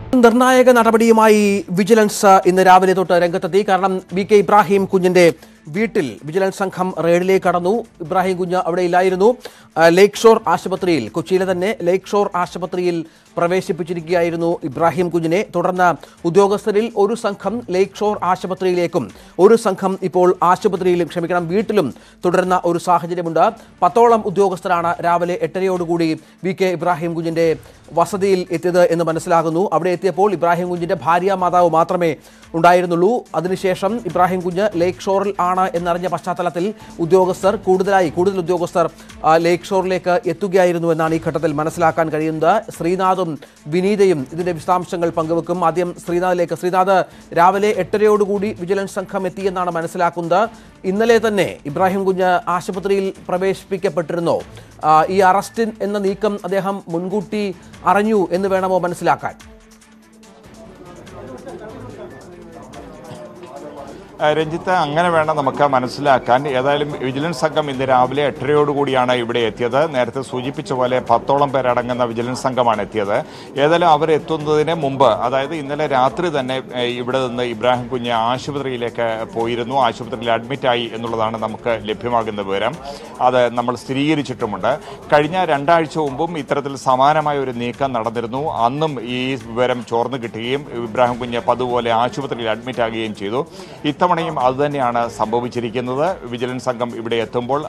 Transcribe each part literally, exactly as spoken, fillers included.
നിർണായക നടപടിയുമായി വിജിലൻസ് ഇന്ന് രാവിലെ തൊട്ട് രംഗത്തെത്തി. കാരണം വി കെ ഇബ്രാഹിം കുഞ്ഞിന്റെ വീട്ടിൽ വിജിലൻസ് സംഘം റെയ്ഡിലേക്ക് കടന്നു. ഇബ്രാഹിം കുഞ്ഞ് അവിടെ ഇല്ലായിരുന്നു. ലേക്ക് ഷോർ ആശുപത്രിയിൽ, കൊച്ചിയിലെ തന്നെ ലേക്ക് ഷോർ ആശുപത്രിയിൽ പ്രവേശിപ്പിച്ചിരിക്കുകയായിരുന്നു ഇബ്രാഹിം കുഞ്ഞിനെ. തുടർന്ന് ഉദ്യോഗസ്ഥരിൽ ഒരു സംഘം ലേക്ക് ഷോർ ആശുപത്രിയിലേക്കും ഒരു സംഘം ഇപ്പോൾ ആശുപത്രിയിലും ക്ഷമിക്കണം വീട്ടിലും തുടരുന്ന ഒരു സാഹചര്യമുണ്ട്. പത്തോളം ഉദ്യോഗസ്ഥരാണ് രാവിലെ എട്ടരയോടുകൂടി വി കെ ഇബ്രാഹിം കുഞ്ഞിന്റെ വസതിയിൽ എത്തിയത് എന്ന് മനസ്സിലാകുന്നു. അവിടെ എത്തിയപ്പോൾ ഇബ്രാഹിം കുഞ്ഞിന്റെ ഭാര്യ മാതാവ് മാത്രമേ ഉണ്ടായിരുന്നുള്ളൂ. അതിനുശേഷം ഇബ്രാഹിം കുഞ്ഞ് ലേക്ക് ഷോറിൽ ആണ് എന്നറിഞ്ഞ പശ്ചാത്തലത്തിൽ ഉദ്യോഗസ്ഥർ കൂടുതലായി കൂടുതൽ ഉദ്യോഗസ്ഥർ ലേക്ക് ഷോറിലേക്ക് എത്തുകയായിരുന്നു എന്നാണ് ഈ ഘട്ടത്തിൽ മനസ്സിലാക്കാൻ കഴിയുന്നത്. ശ്രീനാഥും വിനീതയും ഇതിന്റെ വിശദാംശങ്ങൾ പങ്കുവെക്കും. ആദ്യം ശ്രീനാഥിലേക്ക്. ശ്രീനാഥ്, രാവിലെ എട്ടരയോടുകൂടി വിജിലൻസ് സംഘം എത്തിയെന്നാണ് മനസ്സിലാക്കുന്നത്. ഇന്നലെ തന്നെ ഇബ്രാഹിം കുഞ്ഞ് ആശുപത്രിയിൽ പ്രവേശിപ്പിക്കപ്പെട്ടിരുന്നോ? ഈ അറസ്റ്റ് എന്ന നീക്കം അദ്ദേഹം മുൻകൂട്ടി അറിഞ്ഞു എന്ന് വേണമോ മനസ്സിലാക്കാൻ? രഞ്ജിത്ത്, അങ്ങനെ വേണം നമുക്ക് മനസ്സിലാക്കാൻ. ഏതായാലും വിജിലൻസ് സംഘം ഇന്ന് രാവിലെ എട്ടരയോടുകൂടിയാണ് ഇവിടെ എത്തിയത്. നേരത്തെ സൂചിപ്പിച്ച പോലെ പത്തോളം പേരടങ്ങുന്ന വിജിലൻസ് സംഘമാണ് എത്തിയത്. ഏതായാലും അവർ എത്തുന്നതിന് മുമ്പ്, അതായത് ഇന്നലെ രാത്രി തന്നെ ഇവിടെ നിന്ന് ഇബ്രാഹിം കുഞ്ഞ് ആശുപത്രിയിലേക്ക് പോയിരുന്നു. ആശുപത്രിയിൽ അഡ്മിറ്റായി എന്നുള്ളതാണ് നമുക്ക് ലഭ്യമാകുന്ന വിവരം. അത് നമ്മൾ സ്ഥിരീകരിച്ചിട്ടുമുണ്ട്. കഴിഞ്ഞ രണ്ടാഴ്ച മുമ്പും ഇത്തരത്തിൽ സമാനമായ ഒരു നീക്കം നടന്നിരുന്നു. അന്നും ഈ വിവരം ചോർന്നു കിട്ടുകയും ഇബ്രാഹിം കുഞ്ഞ് പതുപോലെ ആശുപത്രിയിൽ അഡ്മിറ്റ് ആകുകയും ചെയ്തു. ഇത്തവണയും അതുതന്നെയാണ് സംഭവിച്ചിരിക്കുന്നത്. വിജിലൻസ് സംഘം ഇവിടെ എത്തുമ്പോൾ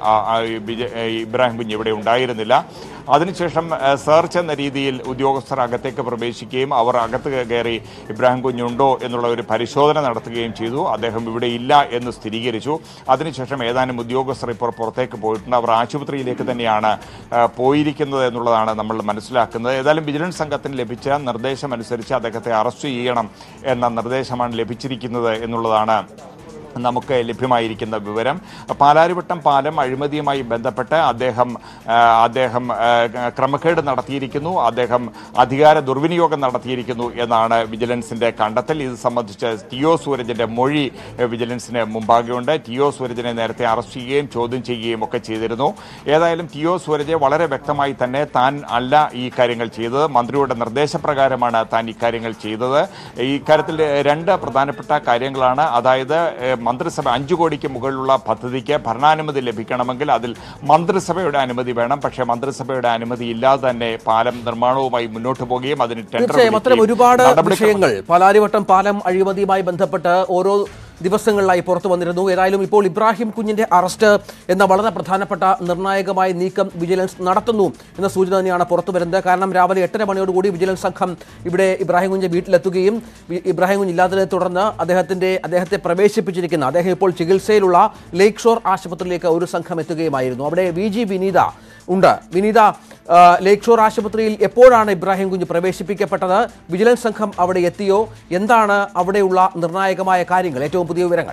ഇബ്രാഹിം കുഞ്ഞ് ഇവിടെ ഉണ്ടായിരുന്നില്ല. അതിനുശേഷം സെർച്ച് എന്ന രീതിയിൽ ഉദ്യോഗസ്ഥർ അകത്തേക്ക് പ്രവേശിക്കുകയും അവർ അകത്ത് കയറി ഇബ്രാഹിം കുഞ്ഞുണ്ടോ എന്നുള്ള ഒരു പരിശോധന നടത്തുകയും ചെയ്തു. അദ്ദേഹം ഇവിടെ ഇല്ല എന്ന് സ്ഥിരീകരിച്ചു. അതിനുശേഷം ഏതാനും ഉദ്യോഗസ്ഥർ ഇപ്പോൾ പുറത്തേക്ക് പോയിട്ടുണ്ട്. അവർ ആശുപത്രിയിലേക്ക് തന്നെയാണ് പോയിരിക്കുന്നത് എന്നുള്ളതാണ് നമ്മൾ മനസ്സിലാക്കുന്നത്. ഏതായാലും വിജിലൻസ് സംഘത്തിന് ലഭിച്ച നിർദ്ദേശമനുസരിച്ച് അദ്ദേഹത്തെ അറസ്റ്റ് ചെയ്യണം എന്ന നിർദ്ദേശമാണ് ലഭിച്ചിരിക്കുന്നത് എന്നുള്ളതാണ് നമുക്ക് ലഭ്യമായിരിക്കുന്ന വിവരം. പാലാരിവട്ടം പാലം അഴിമതിയുമായി ബന്ധപ്പെട്ട് അദ്ദേഹം അദ്ദേഹം ക്രമക്കേട് നടത്തിയിരിക്കുന്നു, അദ്ദേഹം അധികാര ദുർവിനിയോഗം നടത്തിയിരിക്കുന്നു എന്നാണ് വിജിലൻസിന്റെ കണ്ടെത്തൽ. ഇത് സംബന്ധിച്ച് ടി ഒ സൂരജിന്റെ മൊഴി വിജിലൻസിന് മുമ്പാകെയുണ്ട്. ടി ഒ സൂരജിനെ നേരത്തെ അറസ്റ്റ് ചെയ്യുകയും ചോദ്യം ചെയ്യുകയും ഒക്കെ ചെയ്തിരുന്നു. ഏതായാലും ടി ഒ സൂരജ് വളരെ വ്യക്തമായി തന്നെ താൻ അല്ല ഈ കാര്യങ്ങൾ ചെയ്തത്, മന്ത്രിയുടെ നിർദ്ദേശപ്രകാരമാണ് താൻ ഇക്കാര്യങ്ങൾ ചെയ്തത്. ഇക്കാര്യത്തിൽ രണ്ട് പ്രധാനപ്പെട്ട കാര്യങ്ങളാണ്. അതായത് മന്ത്രിസഭ അഞ്ചു കോടിക്ക് മുകളിലുള്ള പദ്ധതിക്ക് ഭരണാനുമതി ലഭിക്കണമെങ്കിൽ അതിൽ മന്ത്രിസഭയുടെ അനുമതി വേണം. പക്ഷേ മന്ത്രിസഭയുടെ അനുമതി ഇല്ലാതെ തന്നെ പാലം നിർമ്മാണവുമായി മുന്നോട്ട് പോവുകയും അതിന് ടെൻഡർ ഒരുപാട് വിഷയങ്ങൾ പാലാരിവട്ടം പാലം അഴിമതിയുമായി ബന്ധപ്പെട്ട് ഓരോ ദിവസങ്ങളിലായി പുറത്തു വന്നിരുന്നു. ഏതായാലും ഇപ്പോൾ ഇബ്രാഹിം കുഞ്ഞിന്റെ അറസ്റ്റ് എന്ന വളരെ പ്രധാനപ്പെട്ട നിർണായകമായ നീക്കം വിജിലൻസ് നടത്തുന്നു എന്ന സൂചന തന്നെയാണ് പുറത്തു വരുന്നത്. കാരണം രാവിലെ എട്ടര മണിയോടുകൂടി വിജിലൻസ് സംഘം ഇവിടെ ഇബ്രാഹിം കുഞ്ഞ് വീട്ടിലെത്തുകയും ഇബ്രാഹിം കുഞ്ഞ് ഇല്ലാത്തതിനെ തുടർന്ന് അദ്ദേഹത്തിന്റെ അദ്ദേഹത്തെ പ്രവേശിപ്പിച്ചിരിക്കുന്ന അദ്ദേഹം ഇപ്പോൾ ചികിത്സയിലുള്ള ലേക്ക് ഷോർ ആശുപത്രിയിലേക്ക് ഒരു സംഘം എത്തുകയുമായിരുന്നു. അവിടെ വി ജി വിനീത ഉണ്ട്. വിനീത, ലേക്ക് ഷോർ ആശുപത്രിയിൽ എപ്പോഴാണ് ഇബ്രാഹിം കുഞ്ഞ് പ്രവേശിപ്പിക്കപ്പെട്ടത്? വിജിലൻസ് സംഘം അവിടെ എത്തിയോ? എന്താണ് അവിടെയുള്ള നിർണായകമായ കാര്യങ്ങൾ, ഏറ്റവും പുതിയ വിവരങ്ങൾ?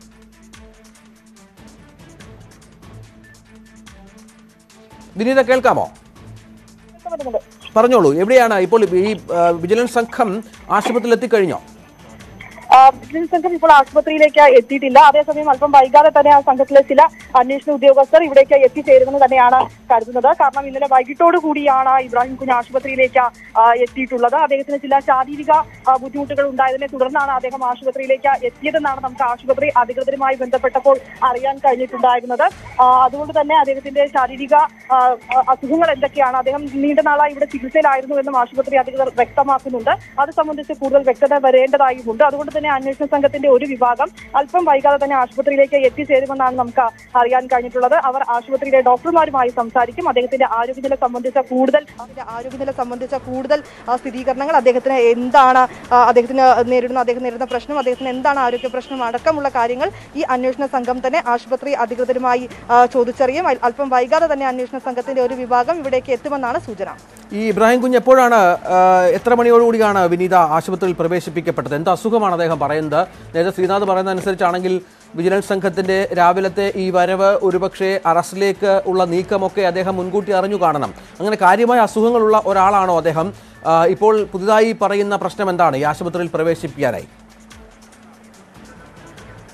വിനീത, കേൾക്കാമോ? പറഞ്ഞോളൂ. എവിടെയാണ് ഇപ്പോൾ ഈ വിജിലൻസ് സംഘം ആശുപത്രിയിൽ എത്തിക്കഴിഞ്ഞോ? വിജിലൻസ് സംഘം ഇപ്പോൾ ആശുപത്രിയിലേക്ക് എത്തിയിട്ടില്ല. അതേസമയം അല്പം വൈകാതെ തന്നെ ആ സംഘത്തിലെ ചില അന്വേഷണ ഉദ്യോഗസ്ഥർ ഇവിടേക്ക് എത്തിച്ചേരുമെന്ന് തന്നെയാണ് കരുതുന്നത്. കാരണം ഇന്നലെ വൈകിട്ടോടു കൂടിയാണ് ഇബ്രാഹിം കുഞ്ഞ് ആശുപത്രിയിലേക്ക് എത്തിയിട്ടുള്ളത്. അദ്ദേഹത്തിന് ചില ശാരീരിക ബുദ്ധിമുട്ടുകൾ ഉണ്ടായതിനെ തുടർന്നാണ് അദ്ദേഹം ആശുപത്രിയിലേക്ക് എത്തിയതെന്നാണ് നമുക്ക് ആശുപത്രി അധികൃതരുമായി ബന്ധപ്പെട്ടപ്പോൾ അറിയാൻ കഴിഞ്ഞിട്ടുണ്ടായിരുന്നത്. അതുകൊണ്ട് തന്നെ അദ്ദേഹത്തിന്റെ ശാരീരിക അസുഖങ്ങൾ എന്തൊക്കെയാണ്, അദ്ദേഹം നീണ്ട നാളായി ഇവിടെ ചികിത്സയിലായിരുന്നു എന്നും ആശുപത്രി അധികൃതർ വ്യക്തമാക്കുന്നുണ്ട്. അത് സംബന്ധിച്ച് കൂടുതൽ വ്യക്തത വരേണ്ടതായുമുണ്ട്. അതുകൊണ്ട് തന്നെ അന്വേഷണ സംഘത്തിന്റെ ഒരു വിഭാഗം അല്പം വൈകാതെ തന്നെ ആശുപത്രിയിലേക്ക് എത്തിച്ചേരുമെന്നാണ് നമുക്ക് അറിയാൻ കഴിഞ്ഞിട്ടുള്ളത്. അവർ ആശുപത്രിയിലെ ഡോക്ടർമാരുമായി സംസാരിക്കും. അദ്ദേഹത്തിന്റെ ആരോഗ്യനില സംബന്ധിച്ച കൂടുതൽ ആരോഗ്യനില സംബന്ധിച്ച കൂടുതൽ സ്ഥിരീകരണങ്ങൾ, അദ്ദേഹത്തിന് എന്താണ് അദ്ദേഹത്തിന് നേരിടുന്ന അദ്ദേഹം നേരിടുന്ന പ്രശ്നം, അദ്ദേഹത്തിന് എന്താണ് ആരോഗ്യ പ്രശ്നം അടക്കമുള്ള കാര്യങ്ങൾ ഈ അന്വേഷണ സംഘം തന്നെ ആശുപത്രി അധികൃതരുമായി ചോദിച്ചറിയും. അല്പം വൈകാതെ തന്നെ അന്വേഷണ സംഘത്തിന്റെ ഒരു വിഭാഗം ഇവിടേക്ക് എത്തുമെന്നാണ് സൂചന. ഈ ഇബ്രാഹിം കുഞ്ഞ് എപ്പോഴാണ്, എത്ര മണിയോടുകൂടിയാണ് വിനീത ആശുപത്രിയിൽ പ്രവേശിപ്പിക്കപ്പെട്ടത്? എന്ത് അസുഖമാണ് അദ്ദേഹം പറയുന്നത്? നേരത്തെ ശ്രീനാഥ് പറയുന്ന അനുസരിച്ചാണെങ്കിൽ വിജിലൻസ് സംഘത്തിന്റെ രാവിലത്തെ ഈ വരവ് ഒരുപക്ഷെ അറസ്റ്റിലേക്ക് ഉള്ള നീക്കമൊക്കെ അദ്ദേഹം മുൻകൂട്ടി അറിഞ്ഞു കാണണം. അങ്ങനെ കാര്യമായ അസുഖങ്ങളുള്ള ഒരാളാണോ അദ്ദേഹം? ഇപ്പോൾ പുതുതായി പറയുന്ന പ്രശ്നം എന്താണ് ഈ ആശുപത്രിയിൽ പ്രവേശിപ്പിക്കാനായി?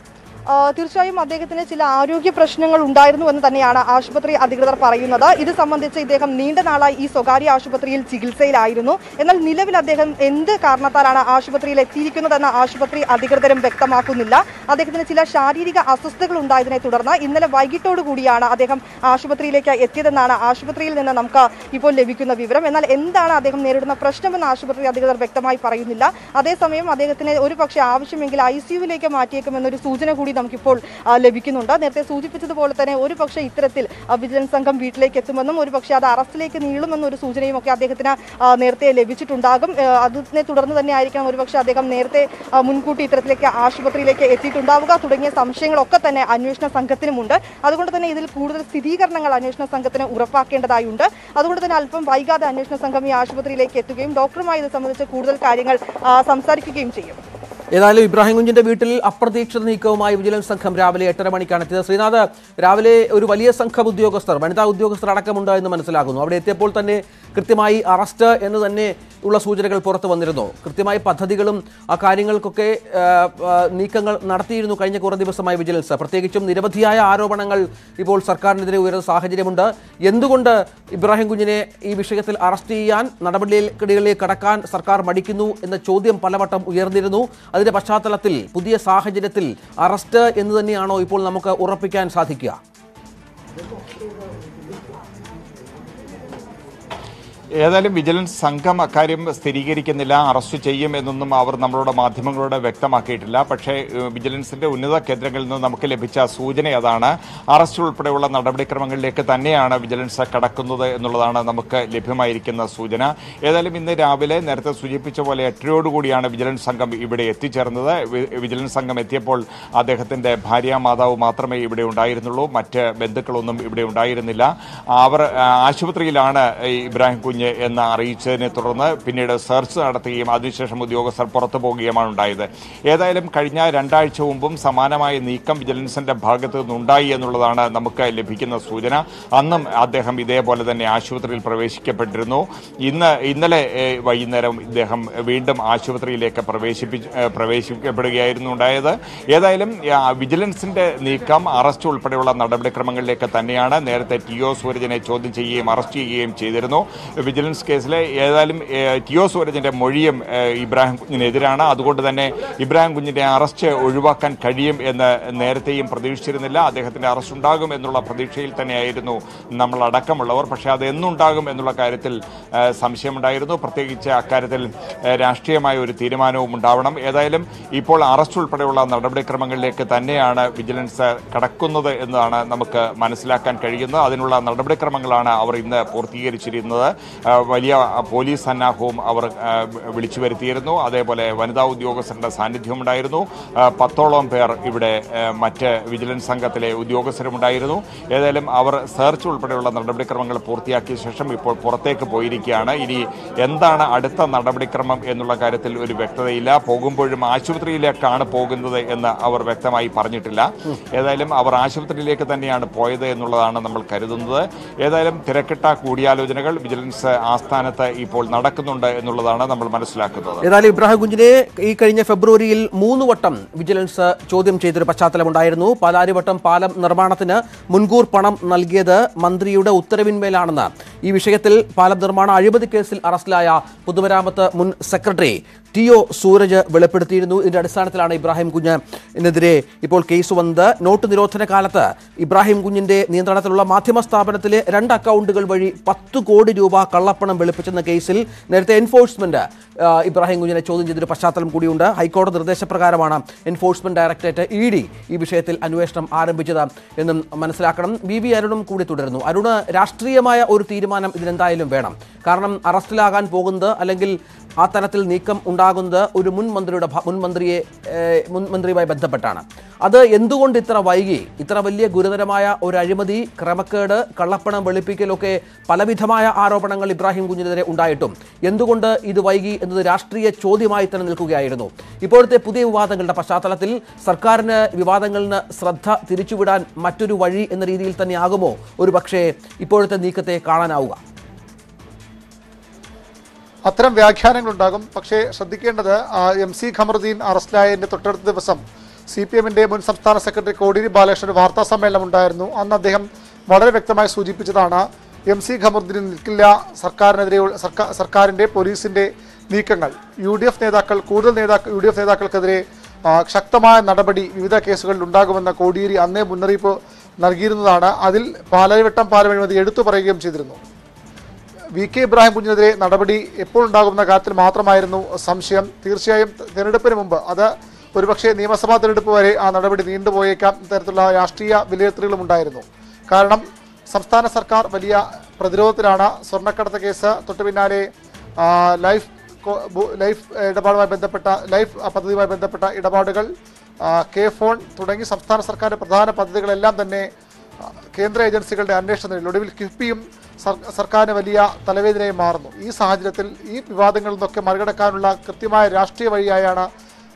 തീർച്ചയായും അദ്ദേഹത്തിന് ചില ആരോഗ്യ പ്രശ്നങ്ങൾ ഉണ്ടായിരുന്നു എന്ന് തന്നെയാണ് ആശുപത്രി അധികൃതർ പറയുന്നത്. ഇത് സംബന്ധിച്ച് ഇദ്ദേഹം നീണ്ട നാളായി ഈ സ്വകാര്യ ആശുപത്രിയിൽ ചികിത്സയിലായിരുന്നു. എന്നാൽ നിലവിൽ അദ്ദേഹം എന്ത് കാരണത്താലാണ് ആശുപത്രിയിൽ എത്തിയിരിക്കുന്നതെന്ന് ആശുപത്രി അധികൃതരും വ്യക്തമാക്കുന്നില്ല. അദ്ദേഹത്തിന് ചില ശാരീരിക അസ്വസ്ഥതകൾ ഉണ്ടായതിനെ തുടർന്ന് ഇന്നലെ വൈകിട്ടോടുകൂടിയാണ് അദ്ദേഹം ആശുപത്രിയിലേക്ക് എത്തിയതെന്നാണ് ആശുപത്രിയിൽ നിന്ന് നമുക്ക് ഇപ്പോൾ ലഭിക്കുന്ന വിവരം. എന്നാൽ എന്താണ് അദ്ദേഹം നേരിടുന്ന പ്രശ്നമെന്ന് ആശുപത്രി അധികൃതർ വ്യക്തമായി പറയുന്നില്ല. അതേസമയം അദ്ദേഹത്തിന് ഒരു പക്ഷേ ആവശ്യമെങ്കിൽ ഐ സിയുവിലേക്ക് മാറ്റിയേക്കുമെന്നൊരു സൂചന കൂടി നമുക്കിപ്പോൾ ലഭിക്കുന്നുണ്ട്. നേരത്തെ സൂചിപ്പിച്ചതുപോലെ തന്നെ ഒരു പക്ഷേ ഇത്തരത്തിൽ വിജിലൻസ് സംഘം വീട്ടിലേക്ക് എത്തുമെന്നും ഒരു പക്ഷേ അത് അറസ്റ്റിലേക്ക് നീളുമെന്നൊരു സൂചനയും ഒക്കെ അദ്ദേഹത്തിന് നേരത്തെ ലഭിച്ചിട്ടുണ്ടാകും. അതിനെ തുടർന്ന് തന്നെ ആയിരിക്കണം ഒരുപക്ഷെ അദ്ദേഹം നേരത്തെ മുൻകൂട്ടി ഇത്തരത്തിലേക്ക് ആശുപത്രിയിലേക്ക് എത്തിയിട്ടുണ്ടാവുക തുടങ്ങിയ സംശയങ്ങളൊക്കെ തന്നെ അന്വേഷണ സംഘത്തിനുമുണ്ട്. അതുകൊണ്ട് തന്നെ ഇതിൽ കൂടുതൽ സ്ഥിരീകരണങ്ങൾ അന്വേഷണ സംഘത്തിന് ഉറപ്പാക്കേണ്ടതായുണ്ട്. അതുകൊണ്ട് തന്നെ അല്പം വൈകാതെ അന്വേഷണ സംഘം ഈ ആശുപത്രിയിലേക്ക് എത്തുകയും ഡോക്ടറുമായി ഇത് സംബന്ധിച്ച് കൂടുതൽ കാര്യങ്ങൾ സംസാരിക്കുകയും ചെയ്യും. ഏതായാലും ഇബ്രാഹിം കുഞ്ഞിന്റെ വീട്ടിൽ അപ്രതീക്ഷിത നീക്കവുമായി വിജിലൻസ് സംഘം രാവിലെ എട്ടര മണിക്കാണ് എത്തിയത്. ശ്രീനാഥ്, രാവിലെ ഒരു വലിയ സംഘം ഉദ്യോഗസ്ഥർ, വനിതാ ഉദ്യോഗസ്ഥർ അടക്കമുണ്ട് എന്ന് മനസ്സിലാക്കുന്നു. അവിടെ എത്തിയപ്പോൾ തന്നെ കൃത്യമായി അറസ്റ്റ് എന്ന് തന്നെ ഉള്ള സൂചനകൾ പുറത്തു വന്നിരുന്നു. കൃത്യമായി പദ്ധതികളും ആ കാര്യങ്ങൾക്കൊക്കെ നീക്കങ്ങൾ നടത്തിയിരുന്നു കഴിഞ്ഞ കുറേ ദിവസമായി വിജിലൻസ്. പ്രത്യേകിച്ചും നിരവധിയായ ആരോപണങ്ങൾ ഇപ്പോൾ സർക്കാരിനെതിരെ ഉയരുന്ന സാഹചര്യമുണ്ട്. എന്തുകൊണ്ട് ഇബ്രാഹിം കുഞ്ഞിനെ ഈ വിഷയത്തിൽ അറസ്റ്റ് ചെയ്യാൻ നടപടികളിലേക്ക് കടക്കാൻ സർക്കാർ മടിക്കുന്നു എന്ന ചോദ്യം പലവട്ടം ഉയർന്നിരുന്നു. അതിന്റെ പശ്ചാത്തലത്തിൽ പുതിയ സാഹചര്യത്തിൽ അറസ്റ്റ് എന്ന് തന്നെയാണോ ഇപ്പോൾ നമുക്ക് ഉറപ്പിക്കാൻ സാധിക്കുക? ഏതായാലും വിജിലൻസ് സംഘം അക്കാര്യം സ്ഥിരീകരിക്കുന്നില്ല, അറസ്റ്റ് ചെയ്യും എന്നൊന്നും അവർ നമ്മളോട് മാധ്യമങ്ങളോട് വ്യക്തമാക്കിയിട്ടില്ല. പക്ഷേ വിജിലൻസിന്റെ ഉന്നത കേന്ദ്രങ്ങളിൽ നിന്ന് നമുക്ക് ലഭിച്ച സൂചന അതാണ്. അറസ്റ്റ് ഉൾപ്പെടെയുള്ള നടപടിക്രമങ്ങളിലേക്ക് തന്നെയാണ് വിജിലൻസ് കടക്കുന്നത് എന്നുള്ളതാണ് നമുക്ക് ലഭ്യമായിരിക്കുന്ന സൂചന. ഏതായാലും ഇന്ന് രാവിലെ നേരത്തെ സൂചിപ്പിച്ച പോലെ എട്ടരയോടുകൂടിയാണ് വിജിലൻസ് സംഘം ഇവിടെ എത്തിച്ചേർന്നത്. വിജിലൻസ് സംഘം എത്തിയപ്പോൾ അദ്ദേഹത്തിന്റെ ഭാര്യ മാതാവ് മാത്രമേ ഇവിടെ ഉണ്ടായിരുന്നുള്ളൂ. മറ്റ് ബന്ധുക്കളൊന്നും ഇവിടെ ഉണ്ടായിരുന്നില്ല. അവർ ആശുപത്രിയിലാണ് ഇബ്രാഹിം കുഞ്ഞ് എന്ന് അറിയിച്ചതിനെ തുടർന്ന് പിന്നീട് സെർച്ച് നടത്തുകയും അതിനുശേഷം ഉദ്യോഗസ്ഥർ പുറത്തു പോവുകയുമാണ് ഉണ്ടായത്. ഏതായാലും കഴിഞ്ഞ രണ്ടാഴ്ച മുമ്പും സമാനമായ നീക്കം വിജിലൻസിന്റെ ഭാഗത്തു നിന്നുണ്ടായി എന്നുള്ളതാണ് നമുക്ക് ലഭിക്കുന്ന സൂചന. അന്നും അദ്ദേഹം ഇതേപോലെ തന്നെ ആശുപത്രിയിൽ പ്രവേശിക്കപ്പെട്ടിരുന്നു. ഇന്ന് ഇന്നലെ വൈകുന്നേരം ഇദ്ദേഹം വീണ്ടും ആശുപത്രിയിലേക്ക് പ്രവേശിപ്പി പ്രവേശിക്കപ്പെടുകയായിരുന്നു ഉണ്ടായത്. ഏതായാലും വിജിലൻസിന്റെ നീക്കം അറസ്റ്റ് ഉൾപ്പെടെയുള്ള നടപടിക്രമങ്ങളിലേക്ക് തന്നെയാണ്. നേരത്തെ ടി ഒ സൂരജിനെ ചോദ്യം ചെയ്യുകയും അറസ്റ്റ് ചെയ്യുകയും ചെയ്തിരുന്നു. വിജിലൻസ് കേസിലെ ഏതായാലും ടി ഒ സൂരജിന്റെ മൊഴിയും ഇബ്രാഹിം കുഞ്ഞിനെതിരാണ്. അതുകൊണ്ട് തന്നെ ഇബ്രാഹിം കുഞ്ഞിന്റെ അറസ്റ്റ് ഒഴിവാക്കാൻ കഴിയും എന്ന് നേരത്തെയും പ്രതീക്ഷിച്ചിരുന്നില്ല. അദ്ദേഹത്തിന്റെ അറസ്റ്റ് ഉണ്ടാകും എന്നുള്ള പ്രതീക്ഷയിൽ തന്നെയായിരുന്നു നമ്മൾ അടക്കമുള്ളവർ. പക്ഷേ അത് എന്നുണ്ടാകും എന്നുള്ള കാര്യത്തിൽ സംശയമുണ്ടായിരുന്നു. പ്രത്യേകിച്ച് അക്കാര്യത്തിൽ രാഷ്ട്രീയമായ ഒരു തീരുമാനവും ഉണ്ടാവണം. ഏതായാലും ഇപ്പോൾ അറസ്റ്റ് ഉൾപ്പെടെയുള്ള നടപടിക്രമങ്ങളിലേക്ക് തന്നെയാണ് വിജിലൻസ് കടക്കുന്നത് എന്നതാണ് നമുക്ക് മനസ്സിലാക്കാൻ കഴിയുന്നത്. അതിനുള്ള നടപടിക്രമങ്ങളാണ് അവർ ഇന്ന് പൂർത്തീകരിച്ചിരുന്നത്. വലിയ പോലീസ് സന്നാഹവും അവർ വിളിച്ചു വരുത്തിയിരുന്നു. അതേപോലെ വനിതാ ഉദ്യോഗസ്ഥരുടെ സാന്നിധ്യം ഉണ്ടായിരുന്നു. പത്തോളം പേർ ഇവിടെ മറ്റ് വിജിലൻസ് സംഘത്തിലെ ഉദ്യോഗസ്ഥരുമുണ്ടായിരുന്നു. ഏതായാലും അവർ സെർച്ച് ഉൾപ്പെടെയുള്ള നടപടിക്രമങ്ങൾ പൂർത്തിയാക്കിയ ശേഷം ഇപ്പോൾ പുറത്തേക്ക് പോയിരിക്കുകയാണ്. ഇനി എന്താണ് അടുത്ത നടപടിക്രമം എന്നുള്ള കാര്യത്തിൽ ഒരു വ്യക്തതയില്ല. പോകുമ്പോഴും ആശുപത്രിയിലേക്കാണ് പോകുന്നത് എന്ന് അവർ വ്യക്തമായി പറഞ്ഞിട്ടില്ല. ഏതായാലും അവർ ആശുപത്രിയിലേക്ക് തന്നെയാണ് പോയത് എന്നുള്ളതാണ് നമ്മൾ കരുതുന്നത്. ഏതായാലും തിരക്കിട്ട കൂടിയാലോചനകൾ വിജിലൻസ് ആസ്ഥാനത്ത് ഇപ്പോൾ നടക്കുന്നുണ്ട് എന്നുള്ളതാണ് നമ്മൾ മനസ്സിലാക്കുന്നത്. ഏതായാലും ഇബ്രാഹിം കുഞ്ഞിനെ ഈ കഴിഞ്ഞ ഫെബ്രുവരിയിൽ മൂന്ന് വട്ടം വിജിലൻസ് ചോദ്യം ചെയ്തൊരു പശ്ചാത്തലമുണ്ടായിരുന്നു. പാലാരിവട്ടം പാലം നിർമ്മാണത്തിന് മുൻകൂർ പണം നൽകിയത് മന്ത്രിയുടെ ഉത്തരവിന്മേലാണെന്ന് ഈ വിഷയത്തിൽ പാലം നിർമ്മാണ അഴിമതി കേസിൽ അറസ്റ്റിലായ പൊതുമരാമത്ത് മുൻ സെക്രട്ടറി ടി ഒ സൂരജ് വെളിപ്പെടുത്തിയിരുന്നു. ഇതിന്റെ അടിസ്ഥാനത്തിലാണ് ഇബ്രാഹിം കുഞ്ഞിനെതിരെ ഇപ്പോൾ കേസ് വന്നത്. നോട്ട് നിരോധന കാലത്ത് ഇബ്രാഹിം കുഞ്ഞിന്റെ നിയന്ത്രണത്തിലുള്ള മാധ്യമ സ്ഥാപനത്തിലെ രണ്ട് അക്കൗണ്ടുകൾ വഴി പത്ത് കോടി രൂപ കള്ളപ്പണം വെളുപ്പിച്ചെന്ന കേസിൽ നേരത്തെ എൻഫോഴ്സ്മെന്റ് ഇബ്രാഹിം കുഞ്ഞിനെ ചോദ്യം ചെയ്തൊരു പശ്ചാത്തലം കൂടിയുണ്ട്. ഹൈക്കോടതി നിർദ്ദേശപ്രകാരമാണ് എൻഫോഴ്സ്മെന്റ് ഡയറക്ടറേറ്റ് ഇ ഡി ഈ വിഷയത്തിൽ അന്വേഷണം ആരംഭിച്ചത് എന്നും മനസ്സിലാക്കണം. വി വി അരുണും കൂടി തുടരുന്നു. അരുണ്, രാഷ്ട്രീയമായ ഒരു തീരുമാനം ഇതിനെന്തായാലും വേണം. കാരണം അറസ്റ്റിലാകാൻ പോകുന്നത് അല്ലെങ്കിൽ ആ തരത്തിൽ നീക്കം ഉണ്ടാകുന്നത് ഒരു മുൻ മന്ത്രിയുടെ മുൻ മന്ത്രിയെ മുൻ മന്ത്രിയുമായി ബന്ധപ്പെട്ടാണ്. അത് എന്തുകൊണ്ട് ഇത്ര വൈകി? ഇത്ര വലിയ ഗുരുതരമായ ഒരു അഴിമതി, ക്രമക്കേട്, കള്ളപ്പണം വെളുപ്പിക്കലൊക്കെ പലവിധമായ ആരോപണങ്ങൾ ഇബ്രാഹിം കുഞ്ഞിനെതിരെ ഉണ്ടായിട്ടും എന്തുകൊണ്ട് ഇത് വൈകി എന്നത് രാഷ്ട്രീയ ചോദ്യമായി തന്നെ നിൽക്കുകയായിരുന്നു. ഇപ്പോഴത്തെ പുതിയ വിവാദങ്ങളുടെ പശ്ചാത്തലത്തിൽ സർക്കാരിന് വിവാദങ്ങളിൽ നിന്ന് ശ്രദ്ധ തിരിച്ചുവിടാൻ മറ്റൊരു വഴി എന്ന രീതിയിൽ തന്നെയാകുമോ ഒരു പക്ഷേ ഇപ്പോഴത്തെ നീക്കത്തെ കാണാനാവുക? അത്തരം വ്യാഖ്യാനങ്ങളുണ്ടാകും. പക്ഷേ ശ്രദ്ധിക്കേണ്ടത് എം സി ഖമറുദ്ദീൻ അറസ്റ്റിലായതിൻ്റെ തൊട്ടടുത്ത ദിവസം സി പി എമ്മിൻ്റെ മുൻ സംസ്ഥാന സെക്രട്ടറി കോടിയേരി ബാലകൃഷ്ണൻ ഒരു വാർത്താ സമ്മേളനം ഉണ്ടായിരുന്നു. അന്ന് അദ്ദേഹം വളരെ വ്യക്തമായി സൂചിപ്പിച്ചതാണ് എം സി ഖമറുദ്ദീൻ നിൽക്കില്ല സർക്കാരിനെതിരെ സർക്കാർ സർക്കാരിൻ്റെ പോലീസിൻ്റെ നീക്കങ്ങൾ. യു ഡി എഫ് നേതാക്കൾ കൂടുതൽ നേതാക്കൾ യു ഡി എഫ് നേതാക്കൾക്കെതിരെ ശക്തമായ നടപടി വിവിധ കേസുകളിൽ ഉണ്ടാകുമെന്ന കോടിയേരി അന്നേ മുന്നറിയിപ്പ് നൽകിയിരുന്നതാണ്. അതിൽ പാലാരിവട്ടം പാലമഴിമതി എടുത്തു പറയുകയും ചെയ്തിരുന്നു. വി കെ ഇബ്രാഹിം കുഞ്ഞിനെതിരെ നടപടി എപ്പോൾ ഉണ്ടാകുമെന്ന കാര്യത്തിൽ മാത്രമായിരുന്നു സംശയം. തീർച്ചയായും തിരഞ്ഞെടുപ്പിന് മുമ്പ്, അത് ഒരുപക്ഷെ നിയമസഭാ തിരഞ്ഞെടുപ്പ് വരെ ആ നടപടി നീണ്ടുപോയേക്കാം തരത്തിലുള്ള രാഷ്ട്രീയ വിലയിരുത്തലുകളും ഉണ്ടായിരുന്നു. കാരണം സംസ്ഥാന സർക്കാർ വലിയ പ്രതിരോധത്തിലാണ്. സ്വർണ്ണക്കടത്ത് കേസ്, തൊട്ടു പിന്നാലെ ലൈഫ് ലൈഫ് ഇടപാടുമായി ബന്ധപ്പെട്ട ലൈഫ് പദ്ധതിയുമായി ബന്ധപ്പെട്ട ഇടപാടുകൾ, കെ ഫോൺ തുടങ്ങി സംസ്ഥാന സർക്കാരിൻ്റെ പ്രധാന പദ്ധതികളെല്ലാം തന്നെ കേന്ദ്ര ഏജൻസികളുടെ അന്വേഷണത്തിൽ ഒടുവിൽ കിഫ്ബിയും സർക്കാരിന് വലിയ തലവേദനയായി മാറുന്നു. ഈ സാഹചര്യത്തിൽ ഈ വിവാദങ്ങളിൽ നിന്നൊക്കെ മറികടക്കാനുള്ള കൃത്യമായ രാഷ്ട്രീയ വഴിയായാണ്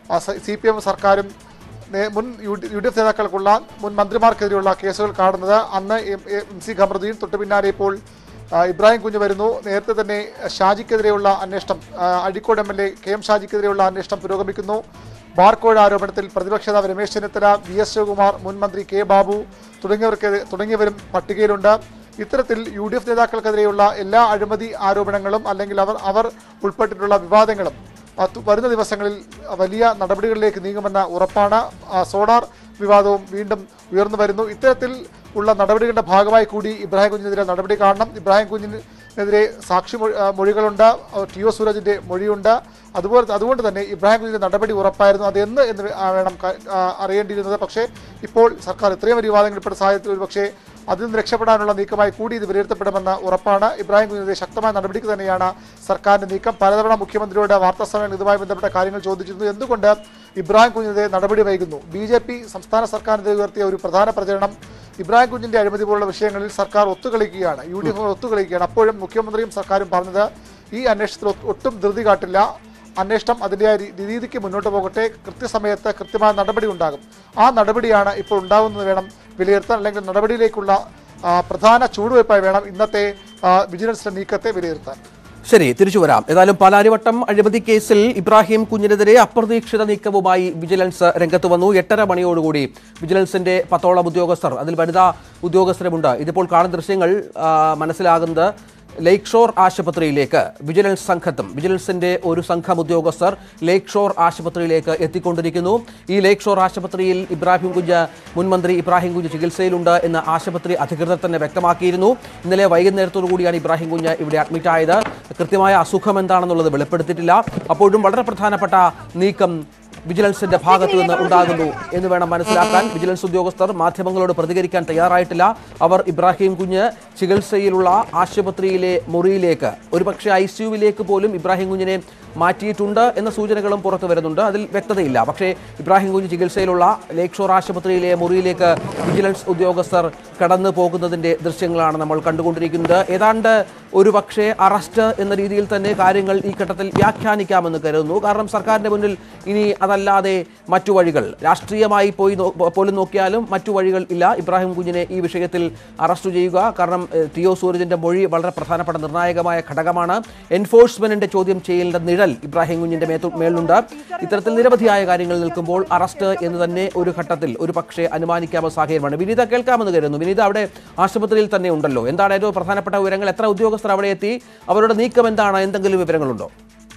സി പി എം സർക്കാരും മുൻ യു ഡി എഫ് നേതാക്കൾക്കുള്ള മുൻ മന്ത്രിമാർക്കെതിരെയുള്ള കേസുകൾ കാണുന്നത്. അന്ന് എം സി ഖമറുദ്ദീൻ, തൊട്ടു പിന്നാലെ ഇപ്പോൾ ഇബ്രാഹിം കുഞ്ഞ് വരുന്നു. നേരത്തെ തന്നെ ഷാജിക്കെതിരെയുള്ള അന്വേഷണം, Azhikode M L A K M ഷാജിക്കെതിരെയുള്ള അന്വേഷണം പുരോഗമിക്കുന്നു. ബാർകോഴ ആരോപണത്തിൽ പ്രതിപക്ഷ നേതാവ് രമേശ് ചെന്നിത്തല, വി എസ് ശിവകുമാർ, മുൻ മന്ത്രി കെ ബാബു തുടങ്ങിയവർക്ക് തുടങ്ങിയവരും പട്ടികയിലുണ്ട്. ഇത്തരത്തിൽ യു ഡി എഫ് നേതാക്കൾക്കെതിരെയുള്ള എല്ലാ അഴിമതി ആരോപണങ്ങളും അല്ലെങ്കിൽ അവർ അവർ ഉൾപ്പെട്ടിട്ടുള്ള വിവാദങ്ങളും വരുന്ന ദിവസങ്ങളിൽ വലിയ നടപടികളിലേക്ക് നീങ്ങുമെന്ന ഉറപ്പാണ്. സോളാർ വിവാദവും വീണ്ടും ഉയർന്നു വരുന്നു. ഇത്തരത്തിൽ ഉള്ള നടപടികളുടെ ഭാഗമായി കൂടി ഇബ്രാഹിം കുഞ്ഞിനെതിരെ നടപടി കാണണം. ഇബ്രാഹിം കുഞ്ഞിനെതിരെ സാക്ഷി മൊഴികളുണ്ട്, ടി ഒ സൂരജിൻ്റെ മൊഴിയുണ്ട്. അതുപോലെ അതുകൊണ്ട് തന്നെ ഇബ്രാഹിം കുഞ്ഞിൻ്റെ നടപടി ഉറപ്പായിരുന്നു. അതെന്ന് എന്ന് വേണം അറിയേണ്ടിയിരുന്നത്. പക്ഷേ ഇപ്പോൾ സർക്കാർ ഇത്രയും വലിയ വിവാദങ്ങളിൽപ്പെട്ട സാഹചര്യത്തിൽ ഒരു പക്ഷേ അതിൽ നിന്ന് രക്ഷപ്പെടാനുള്ള നീക്കമായി കൂടി ഇത് വിലയിരുത്തപ്പെടുമെന്ന ഉറപ്പാണ്. ഇബ്രാഹിം കുഞ്ഞിനെതിരെ ശക്തമായ നടപടിക്ക് തന്നെയാണ് സർക്കാരിൻ്റെ നീക്കം. പലതവണ മുഖ്യമന്ത്രിയോട് വാർത്താ സമ്മേളനം ഇതുമായി ബന്ധപ്പെട്ട കാര്യങ്ങൾ ചോദിച്ചിരുന്നു. എന്തുകൊണ്ട് ഇബ്രാഹിം കുഞ്ഞിനെതിരെ നടപടി വൈകുന്നു? ബി ജെ പി സംസ്ഥാന സർക്കാരിനെതിരെ ഉയർത്തിയ ഒരു പ്രധാന പ്രചരണം ഇബ്രാഹിം കുഞ്ഞിൻ്റെ അഴിമതി പോലുള്ള വിഷയങ്ങളിൽ സർക്കാർ ഒത്തുകളിക്കുകയാണ്, യു ഡി എഫ് ഒത്തുകളിക്കുകയാണ്. അപ്പോഴും മുഖ്യമന്ത്രിയും സർക്കാരും പറഞ്ഞത് ഈ അന്വേഷണത്തിൽ ഒട്ടും ധൃതി കാട്ടില്ല, അന്വേഷണം അതിൻ്റെ രീതിക്ക് മുന്നോട്ട് പോകട്ടെ, കൃത്യസമയത്ത് കൃത്യമായ നടപടി ഉണ്ടാകും. ആ നടപടിയാണ് ഇപ്പോൾ ഉണ്ടാകുന്നത് വേണം വിലയിരുത്താൻ, അല്ലെങ്കിൽ നടപടിയിലേക്കുള്ള പ്രധാന ചുവടുവയ്പായി വേണം ഇന്നത്തെ വിജിലൻസിന്റെ നീക്കത്തെ വിലയിരുത്താൻ. ശരി, തിരിച്ചു വരാം. ഏതായാലും പാലാരിവട്ടം അഴിമതി കേസിൽ ഇബ്രാഹിം കുഞ്ഞിനെതിരെ അപ്രതീക്ഷിത നീക്കവുമായി വിജിലൻസ് രംഗത്ത് വന്നു. എട്ടര മണിയോടുകൂടി വിജിലൻസിന്റെ പത്തോളം ഉദ്യോഗസ്ഥർ, അതിൽ വനിതാ ഉദ്യോഗസ്ഥരുമുണ്ട്. ഇതിപ്പോൾ കാണുന്ന ദൃശ്യങ്ങൾ മനസ്സിലാകുന്നത് ലേക്ക് ഷോർ ആശുപത്രിയിലേക്ക് വിജിലൻസ് സംഘത്തും വിജിലൻസിന്റെ ഒരു സംഘം ഉദ്യോഗസ്ഥർ ലേക്ക് ഷോർ ആശുപത്രിയിലേക്ക് എത്തിക്കൊണ്ടിരിക്കുന്നു. ഈ ലേക്ക് ഷോർ ആശുപത്രിയിൽ ഇബ്രാഹിം കുഞ്ഞ് മുൻമന്ത്രി ഇബ്രാഹിം കുഞ്ഞ് ചികിത്സയിലുണ്ട് എന്ന് ആശുപത്രി അധികൃതർ തന്നെ വ്യക്തമാക്കിയിരുന്നു. ഇന്നലെ വൈകുന്നേരത്തോടു കൂടിയാണ് ഇബ്രാഹിം കുഞ്ഞ് ഇവിടെ അഡ്മിറ്റ് ആയത്. കൃത്യമായ അസുഖം എന്താണെന്നുള്ളത് വെളിപ്പെടുത്തിയിട്ടില്ല. അപ്പോഴും വളരെ പ്രധാനപ്പെട്ട നീക്കം വിജിലൻസിന്റെ ഭാഗത്തു നിന്ന് ഉണ്ടാകുന്നു എന്ന് വേണം മനസ്സിലാക്കാൻ. വിജിലൻസ് ഉദ്യോഗസ്ഥർ മാധ്യമങ്ങളോട് പ്രതികരിക്കാൻ തയ്യാറായിട്ടില്ല. അവർ ഇബ്രാഹിം കുഞ്ഞ് ചികിത്സയിലുള്ള ആശുപത്രിയിലെ മുറിയിലേക്ക്, ഒരുപക്ഷെ ഐ സിയുവിലേക്ക് പോലും ഇബ്രാഹിം കുഞ്ഞിനെ മാറ്റിയിട്ടുണ്ട് എന്ന സൂചനകളും പുറത്തു വരുന്നുണ്ട്. അതിൽ വ്യക്തതയില്ല. പക്ഷേ ഇബ്രാഹിം കുഞ്ഞ് ചികിത്സയിലുള്ള ലേക്ക് ഷോർ ആശുപത്രിയിലെ മുറിയിലേക്ക് വിജിലൻസ് ഉദ്യോഗസ്ഥർ കടന്നു പോകുന്നതിൻ്റെ ദൃശ്യങ്ങളാണ് നമ്മൾ കണ്ടുകൊണ്ടിരിക്കുന്നത്. ഏതാണ്ട് ഒരു പക്ഷേ അറസ്റ്റ് എന്ന രീതിയിൽ തന്നെ കാര്യങ്ങൾ ഈ ഘട്ടത്തിൽ വ്യാഖ്യാനിക്കാമെന്ന് കരുതുന്നു. കാരണം സർക്കാരിൻ്റെ മുന്നിൽ ഇനി അതല്ലാതെ മറ്റു വഴികൾ, രാഷ്ട്രീയമായി പോയി പോലും നോക്കിയാലും മറ്റു വഴികൾ ഇല്ല. ഇബ്രാഹിം കുഞ്ഞിനെ ഈ വിഷയത്തിൽ അറസ്റ്റ് ചെയ്യുക. കാരണം ടി ഒ സൂരജിൻ്റെ മൊഴി വളരെ പ്രധാനപ്പെട്ട നിർണായകമായ ഘടകമാണ്. എൻഫോഴ്സ്മെന്റിന്റെ ചോദ്യം ചെയ്യലിന്റെ നിഴൽ ഇബ്രാഹിം കുഞ്ഞിന്റെ മേലുണ്ട്. ഇത്തരത്തിൽ നിരവധിയായ കാര്യങ്ങൾ നിൽക്കുമ്പോൾ അറസ്റ്റ് എന്ന് തന്നെ ഒരു ഘട്ടത്തിൽ ഒരു പക്ഷേ അനുമാനിക്കാവുന്ന സാഹചര്യമാണ്. വിനീത കേൾക്കാമെന്ന് കരുതുന്നു. വിനീത അവിടെ ആശുപത്രിയിൽ തന്നെ ഉണ്ടല്ലോ. എന്താണ് ഏറ്റവും പ്രധാനപ്പെട്ട വിവരങ്ങൾ? എത്ര ഉദ്യോഗസ്ഥർ അവിടെ എത്തി? അവരുടെ നീക്കം എന്താണ്? എന്തെങ്കിലും വിവരങ്ങളുണ്ടോ?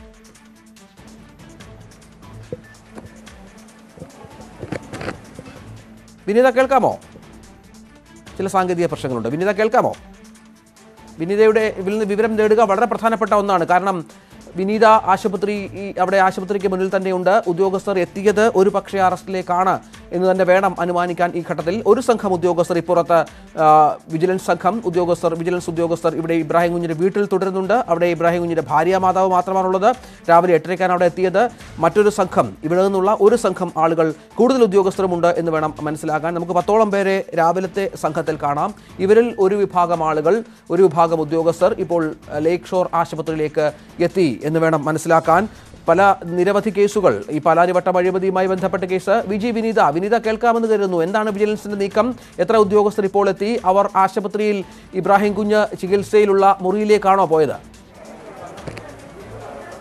വിനീത കേൾക്കാമോ? ചില സാങ്കേതിക പ്രശ്നങ്ങളുണ്ട്. വിനീത കേൾക്കാമോ? വിനീതയുടെ വിവരം നേടുക വളരെ പ്രധാനപ്പെട്ട ഒന്നാണ്. കാരണം വിനീത ആശുപത്രി അവിടെ ആശുപത്രിക്ക് മുന്നിൽ തന്നെയുണ്ട്. ഉദ്യോഗസ്ഥർ എത്തിയത് ഒരു പക്ഷേ അറസ്റ്റിലേക്കാണ് എന്ന് തന്നെ വേണം അനുമാനിക്കാൻ. ഈ ഘട്ടത്തിൽ ഒരു സംഘം ഉദ്യോഗസ്ഥർ ഇപ്പുറത്ത് വിജിലൻസ് സംഘം ഉദ്യോഗസ്ഥർ വിജിലൻസ് ഉദ്യോഗസ്ഥർ ഇവിടെ ഇബ്രാഹിം കുഞ്ഞിൻ്റെ വീട്ടിൽ തുടരുന്നുണ്ട്. അവിടെ ഇബ്രാഹിം കുഞ്ഞിൻ്റെ ഭാര്യ മാതാവ് മാത്രമാണുള്ളത്. രാവിലെ എട്ടരയ്ക്കാണ് അവിടെ എത്തിയത്. മറ്റൊരു സംഘം, ഇവിടെ നിന്നുള്ള ഒരു സംഘം ആളുകൾ, കൂടുതൽ ഉദ്യോഗസ്ഥരുമുണ്ട് എന്ന് വേണം മനസ്സിലാക്കാൻ. നമുക്ക് പത്തോളം പേരെ രാവിലത്തെ സംഘത്തിൽ കാണാം. ഇവരിൽ ഒരു വിഭാഗം ആളുകൾ, ഒരു വിഭാഗം ഉദ്യോഗസ്ഥർ ഇപ്പോൾ ലേക്ക് ഷോർ ആശുപത്രിയിലേക്ക് എത്തി എന്ന് വേണം മനസ്സിലാക്കാൻ. പല നിരവധി കേസുകൾ, ഈ പാലാരിവട്ടം അഴിമതിയുമായി ബന്ധപ്പെട്ട കേസ്. വിജി വിനീത വിനീത കേൾക്കാമെന്ന് കരുതുന്നു. എന്താണ് വിജിലൻസിന്റെ നീക്കം? എത്ര ഉദ്യോഗസ്ഥർ ഇപ്പോൾ എത്തി? അവർ ആശുപത്രിയിൽ ഇബ്രാഹിം കുഞ്ഞ് ചികിത്സയിലുള്ള മുറിയിലേക്കാണോ പോയത്?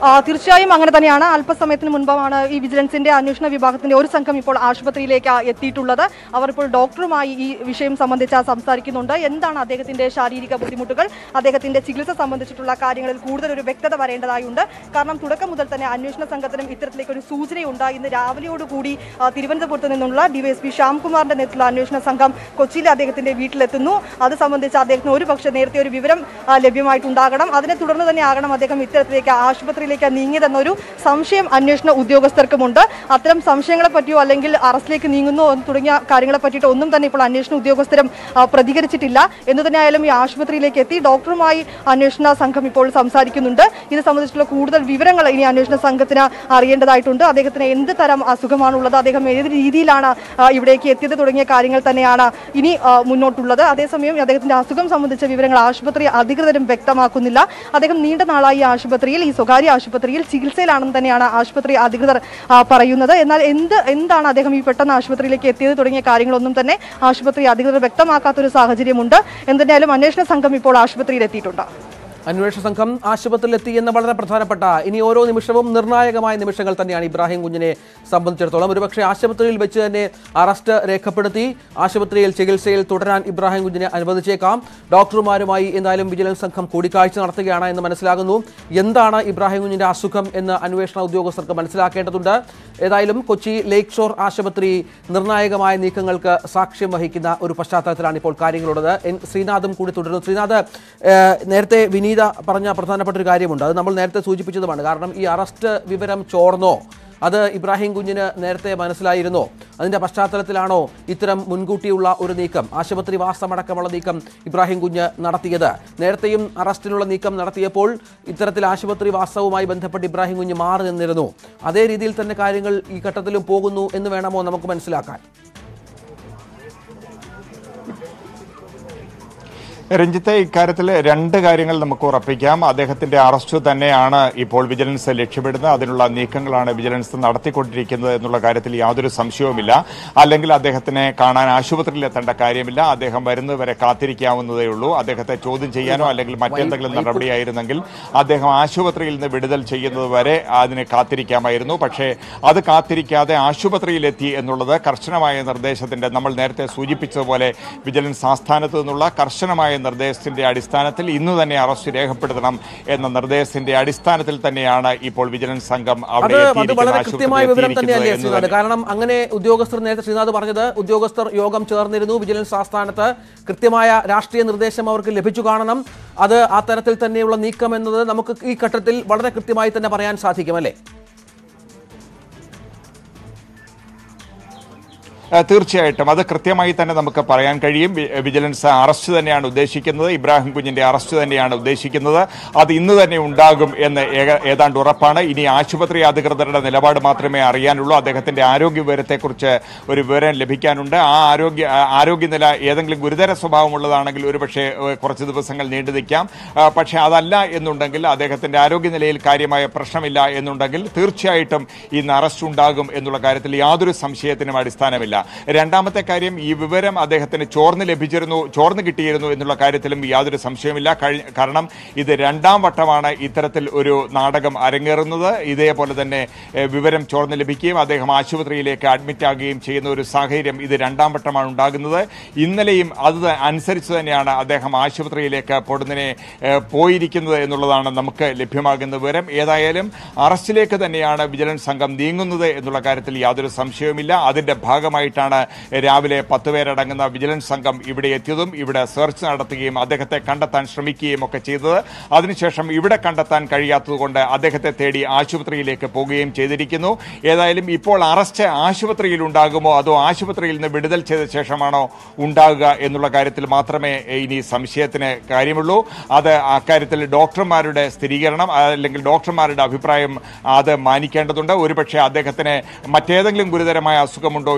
തീർച്ചയായും അങ്ങനെ തന്നെയാണ്. അല്പസമയത്തിന് മുൻപാണ് ഈ വിജിലൻസിന്റെ അന്വേഷണ വിഭാഗത്തിന്റെ ഒരു സംഘം ഇപ്പോൾ ആശുപത്രിയിലേക്ക് എത്തിയിട്ടുള്ളത്. അവർ ഇപ്പോൾ ഡോക്ടറുമായി ഈ വിഷയം സംബന്ധിച്ച് സംസാരിക്കുന്നുണ്ട്. എന്താണ് അദ്ദേഹത്തിന്റെ ശാരീരിക ബുദ്ധിമുട്ടുകൾ, അദ്ദേഹത്തിന്റെ ചികിത്സ സംബന്ധിച്ചിട്ടുള്ള കാര്യങ്ങളിൽ കൂടുതൽ ഒരു വ്യക്തത വരേണ്ടതായുണ്ട്. കാരണം തുടക്കം മുതൽ തന്നെ അന്വേഷണ സംഘത്തിനും ഇത്തരത്തിലേക്ക് ഒരു സൂചനയുണ്ട്. ഇന്ന് രാവിലെയോടുകൂടി തിരുവനന്തപുരത്ത് നിന്നുള്ള ഡിവൈഎസ്പി ശ്യാംകുമാറിന്റെ നേതൃത്വത്തിലുള്ള അന്വേഷണ സംഘം കൊച്ചിയിലെ അദ്ദേഹത്തിന്റെ വീട്ടിലെത്തുന്നു. അത് സംബന്ധിച്ച് അദ്ദേഹത്തിന് ഒരു പക്ഷേ നേരത്തെ ഒരു വിവരം ലഭ്യമായിട്ടുണ്ടാകണം. അതിനെ തുടർന്ന് തന്നെ ആകണം അദ്ദേഹം ഇത്തരത്തിലേക്ക് ആശുപത്രിയിലേക്ക് നീങ്ങിയതെന്നൊരു സംശയം അന്വേഷണ ഉദ്യോഗസ്ഥർക്കുമുണ്ട്. അത്തരം സംശയങ്ങളെ പറ്റിയോ അല്ലെങ്കിൽ അറസ്റ്റിലേക്ക് നീങ്ങുന്നോ തുടങ്ങിയ കാര്യങ്ങളെ പറ്റിയിട്ട് ഒന്നും തന്നെ ഇപ്പോൾ അന്വേഷണ ഉദ്യോഗസ്ഥരും പ്രതികരിച്ചിട്ടില്ല. എന്ന് തന്നെയായാലും ഈ ആശുപത്രിയിലേക്ക് എത്തി ഡോക്ടറുമായി അന്വേഷണ സംഘം ഇപ്പോൾ സംസാരിക്കുന്നുണ്ട്. ഇത് സംബന്ധിച്ചുള്ള കൂടുതൽ വിവരങ്ങൾ ഇനി അന്വേഷണ സംഘത്തിന് അറിയേണ്ടതായിട്ടുണ്ട്. അദ്ദേഹത്തിന് എന്ത് തരം അസുഖമാണുള്ളത്, അദ്ദേഹം ഏത് രീതിയിലാണ് ഇവിടേക്ക് എത്തിയത് തുടങ്ങിയ കാര്യങ്ങൾ തന്നെയാണ് ഇനി മുന്നോട്ടുള്ളത്. അതേസമയം അദ്ദേഹത്തിന്റെ അസുഖം സംബന്ധിച്ച വിവരങ്ങൾ ആശുപത്രി അധികൃതരും വ്യക്തമാക്കുന്നില്ല. അദ്ദേഹം നീണ്ട നാളായി ആശുപത്രിയിൽ, ഈ സ്വകാര്യ ആശുപത്രിയിൽ ചികിത്സയിലാണെന്ന് തന്നെയാണ് ആശുപത്രി അധികൃതർ പറയുന്നത്. എന്നാൽ എന്ത് എന്താണ് അദ്ദേഹം ഈ പെട്ടെന്ന് ആശുപത്രിയിലേക്ക് എത്തിയത് തുടങ്ങിയ കാര്യങ്ങളൊന്നും തന്നെ ആശുപത്രി അധികൃതർ വ്യക്തമാക്കാത്തൊരു സാഹചര്യമുണ്ട്. എന്തായാലും അന്വേഷണ സംഘം ഇപ്പോൾ ആശുപത്രിയിൽ എത്തിയിട്ടുണ്ട്. അന്വേഷണ സംഘം ആശുപത്രിയിലെത്തി എന്ന വളരെ പ്രധാനപ്പെട്ട, ഇനി ഓരോ നിമിഷവും നിർണായകമായ നിമിഷങ്ങൾ തന്നെയാണ് ഇബ്രാഹിം കുഞ്ഞിനെ സംബന്ധിച്ചിടത്തോളം. ഒരുപക്ഷെ ആശുപത്രിയിൽ വെച്ച് തന്നെ അറസ്റ്റ് രേഖപ്പെടുത്തി ആശുപത്രിയിൽ ചികിത്സയിൽ തുടരാൻ ഇബ്രാഹിം കുഞ്ഞിനെ അനുവദിച്ചേക്കാം. ഡോക്ടർമാരുമായി എന്തായാലും വിജിലൻസ് സംഘം കൂടിക്കാഴ്ച നടത്തുകയാണ് എന്ന് മനസ്സിലാകുന്നു. എന്താണ് ഇബ്രാഹിം കുഞ്ഞിന്റെ അസുഖം എന്ന് അന്വേഷണ ഉദ്യോഗസ്ഥർക്ക് മനസ്സിലാക്കേണ്ടതുണ്ട്. ഏതായാലും കൊച്ചി ലേക്ക് ഷോർ ആശുപത്രി നിർണായകമായ നീക്കങ്ങൾക്ക് സാക്ഷ്യം വഹിക്കുന്ന ഒരു പശ്ചാത്തലത്തിലാണ് ഇപ്പോൾ കാര്യങ്ങളുള്ളത്. എൻ ശ്രീനാഥും കൂടി തുടരുന്നു. ശ്രീനാഥ്, നേരത്തെ വിനീത പറഞ്ഞ പ്രധാനപ്പെട്ട ഒരു കാര്യമുണ്ട്, അത് നമ്മൾ നേരത്തെ സൂചിപ്പിച്ചതുമാണ്. കാരണം ഈ അറസ്റ്റ് വിവരം ചോർന്നോ, അത് ഇബ്രാഹിം കുഞ്ഞിന് നേരത്തെ മനസ്സിലായിരുന്നോ? അതിൻ്റെ പശ്ചാത്തലത്തിലാണോ ഇത്തരം മുൻകൂട്ടിയുള്ള ഒരു നീക്കം, ആശുപത്രി വാസമടക്കമുള്ള നീക്കം ഇബ്രാഹിം കുഞ്ഞ് നടത്തിയത്? നേരത്തെയും അറസ്റ്റിനുള്ള നീക്കം നടത്തിയപ്പോൾ ഇത്തരത്തിൽ ആശുപത്രി വാസവുമായി ബന്ധപ്പെട്ട് ഇബ്രാഹിം കുഞ്ഞ് മാറി നിന്നിരുന്നു. അതേ രീതിയിൽ തന്നെ കാര്യങ്ങൾ ഈ ഘട്ടത്തിലും പോകുന്നു എന്ന് വേണമോ നമുക്ക് മനസ്സിലാക്കാൻ? രഞ്ജിത്തെ, ഇക്കാര്യത്തിൽ രണ്ട് കാര്യങ്ങൾ നമുക്ക് ഉറപ്പിക്കാം. അദ്ദേഹത്തിന്റെ അറസ്റ്റ് തന്നെയാണ് ഇപ്പോൾ വിജിലൻസ് ലക്ഷ്യമിടുന്നത്. അതിനുള്ള നീക്കങ്ങളാണ് വിജിലൻസ് നടത്തിക്കൊണ്ടിരിക്കുന്നത് എന്നുള്ള കാര്യത്തിൽ യാതൊരു സംശയവുമില്ല. അല്ലെങ്കിൽ അദ്ദേഹത്തിനെ കാണാൻ ആശുപത്രിയിൽ എത്തേണ്ട കാര്യമില്ല. അദ്ദേഹം വരുന്നതുവരെ കാത്തിരിക്കാവുന്നതേ ഉള്ളൂ. അദ്ദേഹത്തെ ചോദ്യം ചെയ്യാനോ അല്ലെങ്കിൽ മറ്റെന്തെങ്കിലും നടപടിയായിരുന്നെങ്കിൽ അദ്ദേഹം ആശുപത്രിയിൽ നിന്ന് വിടുതൽ ചെയ്യുന്നത് വരെ അതിന് കാത്തിരിക്കാമായിരുന്നു. പക്ഷേ അത് കാത്തിരിക്കാതെ ആശുപത്രിയിലെത്തി എന്നുള്ളത് കർശനമായ നിർദ്ദേശത്തിന്റെ, നമ്മൾ നേരത്തെ സൂചിപ്പിച്ചതുപോലെ വിജിലൻസ് ആസ്ഥാനത്ത് നിന്നുള്ള കർശനമായ നിർദ്ദേശത്തിന്റെ അടിസ്ഥാനത്തിൽ ഇന്ന് തന്നെ അറസ്റ്റ് രേഖപ്പെടുത്തണം എന്ന നിർദ്ദേശത്തിന്റെ അടിസ്ഥാനത്തിൽ തന്നെയാണ് ഇപ്പോൾ വിജിലൻസ് സംഘം അവിടെ എത്തിയിരിക്കുന്നത്. കാരണം അങ്ങനെ ഉദ്യോഗസ്ഥർ, നേരത്തെ ശ്രീനാഥ് പറഞ്ഞത്, ഉദ്യോഗസ്ഥർ യോഗം ചേർന്നിരുന്നു വിജിലൻസ് ആസ്ഥാനത്ത്. കൃത്യമായ രാഷ്ട്രീയ നിർദ്ദേശം അവർക്ക് ലഭിച്ചു കാണണം. അത് ആ തരത്തിൽ തന്നെയുള്ള നീക്കം എന്നത് നമുക്ക് ഈ ഘട്ടത്തിൽ വളരെ കൃത്യമായി തന്നെ പറയാൻ സാധിക്കും, അല്ലേ? തീർച്ചയായിട്ടും അത് കൃത്യമായി തന്നെ നമുക്ക് പറയാൻ കഴിയും. വിജിലൻസ് അറസ്റ്റ് തന്നെയാണ് ഉദ്ദേശിക്കുന്നത്, ഇബ്രാഹിം കുഞ്ഞിന്റെ അറസ്റ്റ് തന്നെയാണ് ഉദ്ദേശിക്കുന്നത്. അത് ഇന്ന് തന്നെ ഉണ്ടാകും എന്ന് ഏതാണ്ട് ഉറപ്പാണ്. ഇനി ആശുപത്രി അധികൃതരുടെ നിലപാട് മാത്രമേ അറിയാനുള്ളൂ. അദ്ദേഹത്തിന്റെ ആരോഗ്യ വിവരത്തെക്കുറിച്ച് ഒരു വിവരം ലഭിക്കാനുണ്ട്. ആ ആരോഗ്യ ആരോഗ്യനില ഏതെങ്കിലും ഗുരുതര സ്വഭാവമുള്ളതാണെങ്കിൽ ഒരുപക്ഷെ കുറച്ച് ദിവസങ്ങൾ നീണ്ടു നിൽക്കാം. പക്ഷെ അതല്ല എന്നുണ്ടെങ്കിൽ, അദ്ദേഹത്തിന്റെ ആരോഗ്യനിലയിൽ കാര്യമായ പ്രശ്നമില്ല എന്നുണ്ടെങ്കിൽ തീർച്ചയായിട്ടും ഇന്ന് അറസ്റ്റ് ഉണ്ടാകും എന്നുള്ള കാര്യത്തിൽ യാതൊരു സംശയത്തിനും അടിസ്ഥാനമില്ല. രണ്ടാമത്തെ കാര്യം, ഈ വിവരം അദ്ദേഹത്തിന് ചോർന്ന് ലഭിച്ചിരുന്നു, ചോർന്ന് കിട്ടിയിരുന്നു എന്നുള്ള കാര്യത്തിലും യാതൊരു സംശയമില്ല. കാരണം ഇത് രണ്ടാം വട്ടമാണ് ഇത്തരത്തിൽ ഒരു നാടകം അരങ്ങേറുന്നത്. ഇതേപോലെ തന്നെ വിവരം ചോർന്ന് ലഭിക്കുകയും അദ്ദേഹം ആശുപത്രിയിലേക്ക് അഡ്മിറ്റ് ആകുകയും ചെയ്യുന്ന ഒരു സാഹചര്യം ഇത് രണ്ടാം വട്ടമാണ് ഉണ്ടാകുന്നത്. ഇന്നലെയും അത് അനുസരിച്ച് തന്നെയാണ് അദ്ദേഹം ആശുപത്രിയിലേക്ക് പൊടുന്നനെ പോയിരിക്കുന്നത് എന്നുള്ളതാണ് നമുക്ക് ലഭ്യമാകുന്ന വിവരം. ഏതായാലും അറസ്റ്റിലേക്ക് തന്നെയാണ് വിജിലൻസ് സംഘം നീങ്ങുന്നത് എന്നുള്ള കാര്യത്തിൽ യാതൊരു സംശയവുമില്ല. അതിന്റെ ഭാഗമായി രാവിലെ പത്ത് പേരടങ്ങുന്ന വിജിലൻസ് സംഘം ഇവിടെ എത്തിയതും ഇവിടെ സെർച്ച് നടത്തുകയും അദ്ദേഹത്തെ കണ്ടെത്താൻ ശ്രമിക്കുകയും ഒക്കെ ചെയ്തത്. അതിനുശേഷം ഇവിടെ കണ്ടെത്താൻ കഴിയാത്തതുകൊണ്ട് അദ്ദേഹത്തെ തേടി ആശുപത്രിയിലേക്ക് പോകുകയും ചെയ്തിരിക്കുന്നു. ഏതായാലും ഇപ്പോൾ അറസ്റ്റ് ആശുപത്രിയിൽ ഉണ്ടാകുമോ അതോ ആശുപത്രിയിൽ നിന്ന് വിടുതൽ ചെയ്ത ശേഷമാണോ ഉണ്ടാകുക എന്നുള്ള കാര്യത്തിൽ മാത്രമേ ഇനി സംശയത്തിന് കാര്യമുള്ളൂ. അത് അക്കാര്യത്തിൽ ഡോക്ടർമാരുടെ സ്ഥിരീകരണം അല്ലെങ്കിൽ ഡോക്ടർമാരുടെ അഭിപ്രായം അത് മാനിക്കേണ്ടതുണ്ട്. ഒരുപക്ഷെ അദ്ദേഹത്തിന് മറ്റേതെങ്കിലും ഗുരുതരമായ അസുഖമുണ്ടോ എന്ന് പരിശോധിക്കും.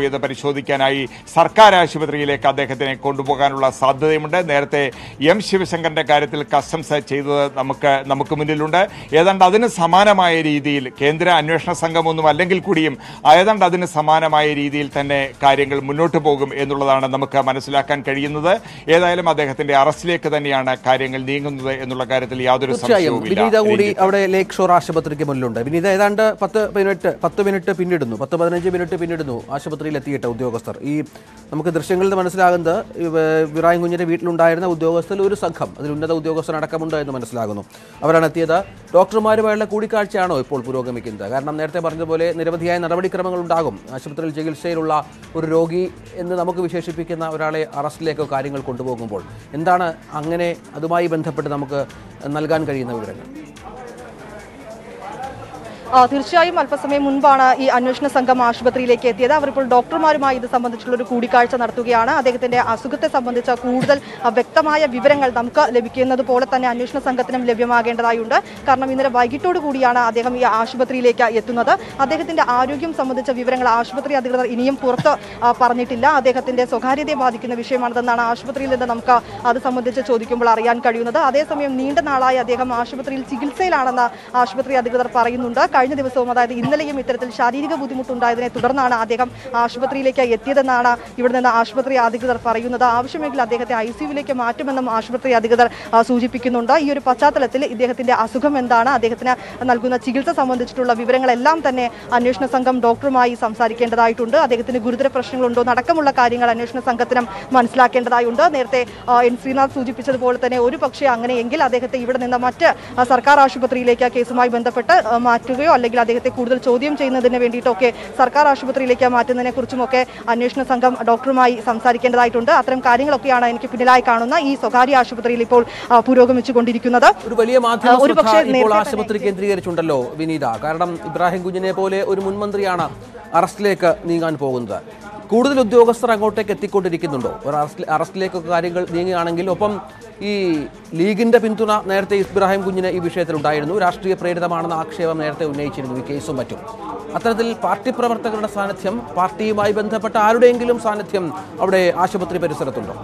പരിശോധിക്കാനായി സർക്കാർ ആശുപത്രിയിലേക്ക് അദ്ദേഹത്തിനെ കൊണ്ടുപോകാനുള്ള സാധ്യതയുമുണ്ട്. നേരത്തെ എം ശിവശങ്കറിന്റെ കാര്യത്തിൽ കസ്റ്റംസ് ചെയ്തത് നമുക്ക് നമുക്ക് മുന്നിലുണ്ട്. ഏതാണ്ട് അതിന് സമാനമായ രീതിയിൽ കേന്ദ്ര അന്വേഷണ സംഘമൊന്നും അല്ലെങ്കിൽ കൂടിയും ഏതാണ്ട് അതിന് സമാനമായ രീതിയിൽ തന്നെ കാര്യങ്ങൾ മുന്നോട്ട് പോകും എന്നുള്ളതാണ് നമുക്ക് മനസ്സിലാക്കാൻ കഴിയുന്നത്. ഏതായാലും അദ്ദേഹത്തിന്റെ അറസ്റ്റിലേക്ക് തന്നെയാണ് കാര്യങ്ങൾ നീങ്ങുന്നത് എന്നുള്ള കാര്യത്തിൽ യാതൊരു വിനീത കൂടി അവിടെ ലേക്ക് ഷോർ ആശുപത്രിക്ക് മുന്നിലുണ്ട്. വിനീത ഏതാണ്ട് പത്ത് മിനിറ്റ് പത്ത് മിനിറ്റ് പിന്നിടുന്നു പത്ത് പതിനഞ്ച് മിനിറ്റ് പിന്നിടുന്നു ആശുപത്രിയിൽ എത്തിയിട്ട് ഉദ്യോഗസ്ഥർ. ഈ നമുക്ക് ദൃശ്യങ്ങളിൽ നിന്ന് മനസ്സിലാകുന്നത് ഇബ്രാഹിം കുഞ്ഞിന്റെ വീട്ടിലുണ്ടായിരുന്ന ഉദ്യോഗസ്ഥരിൽ ഒരു സംഘം, അതിൽ ഉന്നത ഉദ്യോഗസ്ഥരടക്കമുണ്ട് എന്ന് മനസ്സിലാകുന്നു. അവരാണ് എത്തിയത്. ഡോക്ടർമാരുമായുള്ള കൂടിക്കാഴ്ചയാണോ ഇപ്പോൾ പുരോഗമിക്കുന്നത്? കാരണം നേരത്തെ പറഞ്ഞതുപോലെ നിരവധിയായ നടപടിക്രമങ്ങൾ ഉണ്ടാകും. ആശുപത്രിയിൽ ചികിത്സയിലുള്ള ഒരു രോഗി എന്ന് നമുക്ക് വിശേഷിപ്പിക്കുന്ന ഒരാളെ അറസ്റ്റിലേക്കോ കാര്യങ്ങൾ കൊണ്ടുപോകുമ്പോൾ എന്താണ് അങ്ങനെ അതുമായി ബന്ധപ്പെട്ട് നമുക്ക് നൽകാൻ കഴിയുന്ന വിവരങ്ങൾ? തീർച്ചയായും അല്പസമയം മുൻപാണ് ഈ അന്വേഷണ സംഘം ആശുപത്രിയിലേക്ക് എത്തിയത്. അവർ ഇപ്പോൾ ഡോക്ടർമാരുമായി ഇത് സംബന്ധിച്ചുള്ള ഒരു കൂടിക്കാഴ്ച നടത്തുകയാണ്. അദ്ദേഹത്തിന്റെ അസുഖത്തെ സംബന്ധിച്ച കൂടുതൽ വ്യക്തമായ വിവരങ്ങൾ നമുക്ക് ലഭിക്കുന്നത് പോലെ തന്നെ അന്വേഷണ സംഘത്തിനും ലഭ്യമാകേണ്ടതായുണ്ട്. കാരണം ഇന്നലെ വൈകിട്ടോടു കൂടിയാണ് അദ്ദേഹം ഈ ആശുപത്രിയിലേക്ക് എത്തുന്നത്. അദ്ദേഹത്തിന്റെ ആരോഗ്യം സംബന്ധിച്ച വിവരങ്ങൾ ആശുപത്രി അധികൃതർ ഇനിയും പുറത്ത് പറഞ്ഞിട്ടില്ല. അദ്ദേഹത്തിന്റെ സ്വകാര്യതയെ ബാധിക്കുന്ന വിഷയമാണിതെന്നാണ് ആശുപത്രിയിൽ നിന്ന് നമുക്ക് അത് സംബന്ധിച്ച് ചോദിക്കുമ്പോൾ അറിയാൻ കഴിയുന്നത്. അതേസമയം നീണ്ട നാളായി അദ്ദേഹം ആശുപത്രിയിൽ ചികിത്സയിലാണെന്ന് ആശുപത്രി അധികൃതർ പറയുന്നുണ്ട്. കഴിഞ്ഞ ദിവസവും അതായത് ഇന്നലെയും ഇത്തരത്തിൽ ശാരീരിക ബുദ്ധിമുട്ടുണ്ടായതിനെ തുടർന്നാണ് അദ്ദേഹം ആശുപത്രിയിലേക്ക് എത്തിയതെന്നാണ് ഇവിടെ നിന്ന് ആശുപത്രി അധികൃതർ പറയുന്നത്. ആവശ്യമെങ്കിൽ അദ്ദേഹത്തെ ഐ സിയുവിലേക്ക് മാറ്റുമെന്നും ആശുപത്രി അധികൃതർ സൂചിപ്പിക്കുന്നുണ്ട്. ഈ ഒരു പശ്ചാത്തലത്തിൽ ഇദ്ദേഹത്തിന്റെ അസുഖം എന്താണ്, അദ്ദേഹത്തിന് നൽകുന്ന ചികിത്സ സംബന്ധിച്ചിട്ടുള്ള വിവരങ്ങളെല്ലാം തന്നെ അന്വേഷണ സംഘം ഡോക്ടറുമായി സംസാരിക്കേണ്ടതായിട്ടുണ്ട്. അദ്ദേഹത്തിന് ഗുരുതര പ്രശ്നങ്ങളുണ്ടോ അടക്കമുള്ള കാര്യങ്ങൾ അന്വേഷണ സംഘത്തിനും മനസ്സിലാക്കേണ്ടതായുണ്ട്. നേരത്തെ എൻ ശ്രീനാഥ് സൂചിപ്പിച്ചതുപോലെ തന്നെ ഒരു പക്ഷേ അങ്ങനെയെങ്കിൽ അദ്ദേഹത്തെ ഇവിടെ നിന്ന് മറ്റ് സർക്കാർ ആശുപത്രിയിലേക്ക് കേസുമായി ബന്ധപ്പെട്ട് മാറ്റുകയോ അല്ലെങ്കിൽ അദ്ദേഹത്തെ കൂടുതൽ ചോദ്യം ചെയ്യുന്നതിന് വേണ്ടിയിട്ടൊക്കെ സർക്കാർ ആശുപത്രിയിലേക്ക് മാറ്റുന്നതിനെ കുറിച്ചുമൊക്കെ അന്വേഷണ സംഘം ഡോക്ടറുമായി സംസാരിക്കേണ്ടതായിട്ടുണ്ട്. അത്തരം കാര്യങ്ങളൊക്കെയാണ് എനിക്ക് പിന്നിലായി കാണുന്ന ഈ സ്വകാര്യ ആശുപത്രിയിൽ ഇപ്പോൾ പുരോഗമിച്ചുകൊണ്ടിരിക്കുന്നത്. ഒരു വലിയ മാധ്യമ ആശുപത്രി കേന്ദ്രീകരിച്ചുണ്ടല്ലോ വിനീത. കാരണം ഇബ്രാഹിം കുഞ്ഞിനെ പോലെ ഒരു മുൻമന്ത്രിയാണ് അറസ്റ്റിലേക്ക് നീങ്ങാൻ പോകുന്നത്. കൂടുതൽ ഉദ്യോഗസ്ഥർ അങ്ങോട്ടേക്ക് എത്തിക്കൊണ്ടിരിക്കുന്നുണ്ടോ? ഒരു അറസ്റ്റ് അറസ്റ്റിലേക്കൊക്കെ കാര്യങ്ങൾ നീങ്ങുകയാണെങ്കിൽ ഒപ്പം ഈ ലീഗിന്റെ പിന്തുണ നേരത്തെ ഇബ്രാഹിം കുഞ്ഞിന് ഈ വിഷയത്തിലുണ്ടായിരുന്നു. രാഷ്ട്രീയ പ്രേരിതമാണെന്ന ആക്ഷേപം നേരത്തെ ഉന്നയിച്ചിരുന്നു ഈ കേസും മറ്റും. അത്തരത്തിൽ പാർട്ടി പ്രവർത്തകരുടെ സാന്നിധ്യം, പാർട്ടിയുമായി ബന്ധപ്പെട്ട ആരുടെയെങ്കിലും സാന്നിധ്യം അവിടെ ആശുപത്രി പരിസരത്തുണ്ടോ?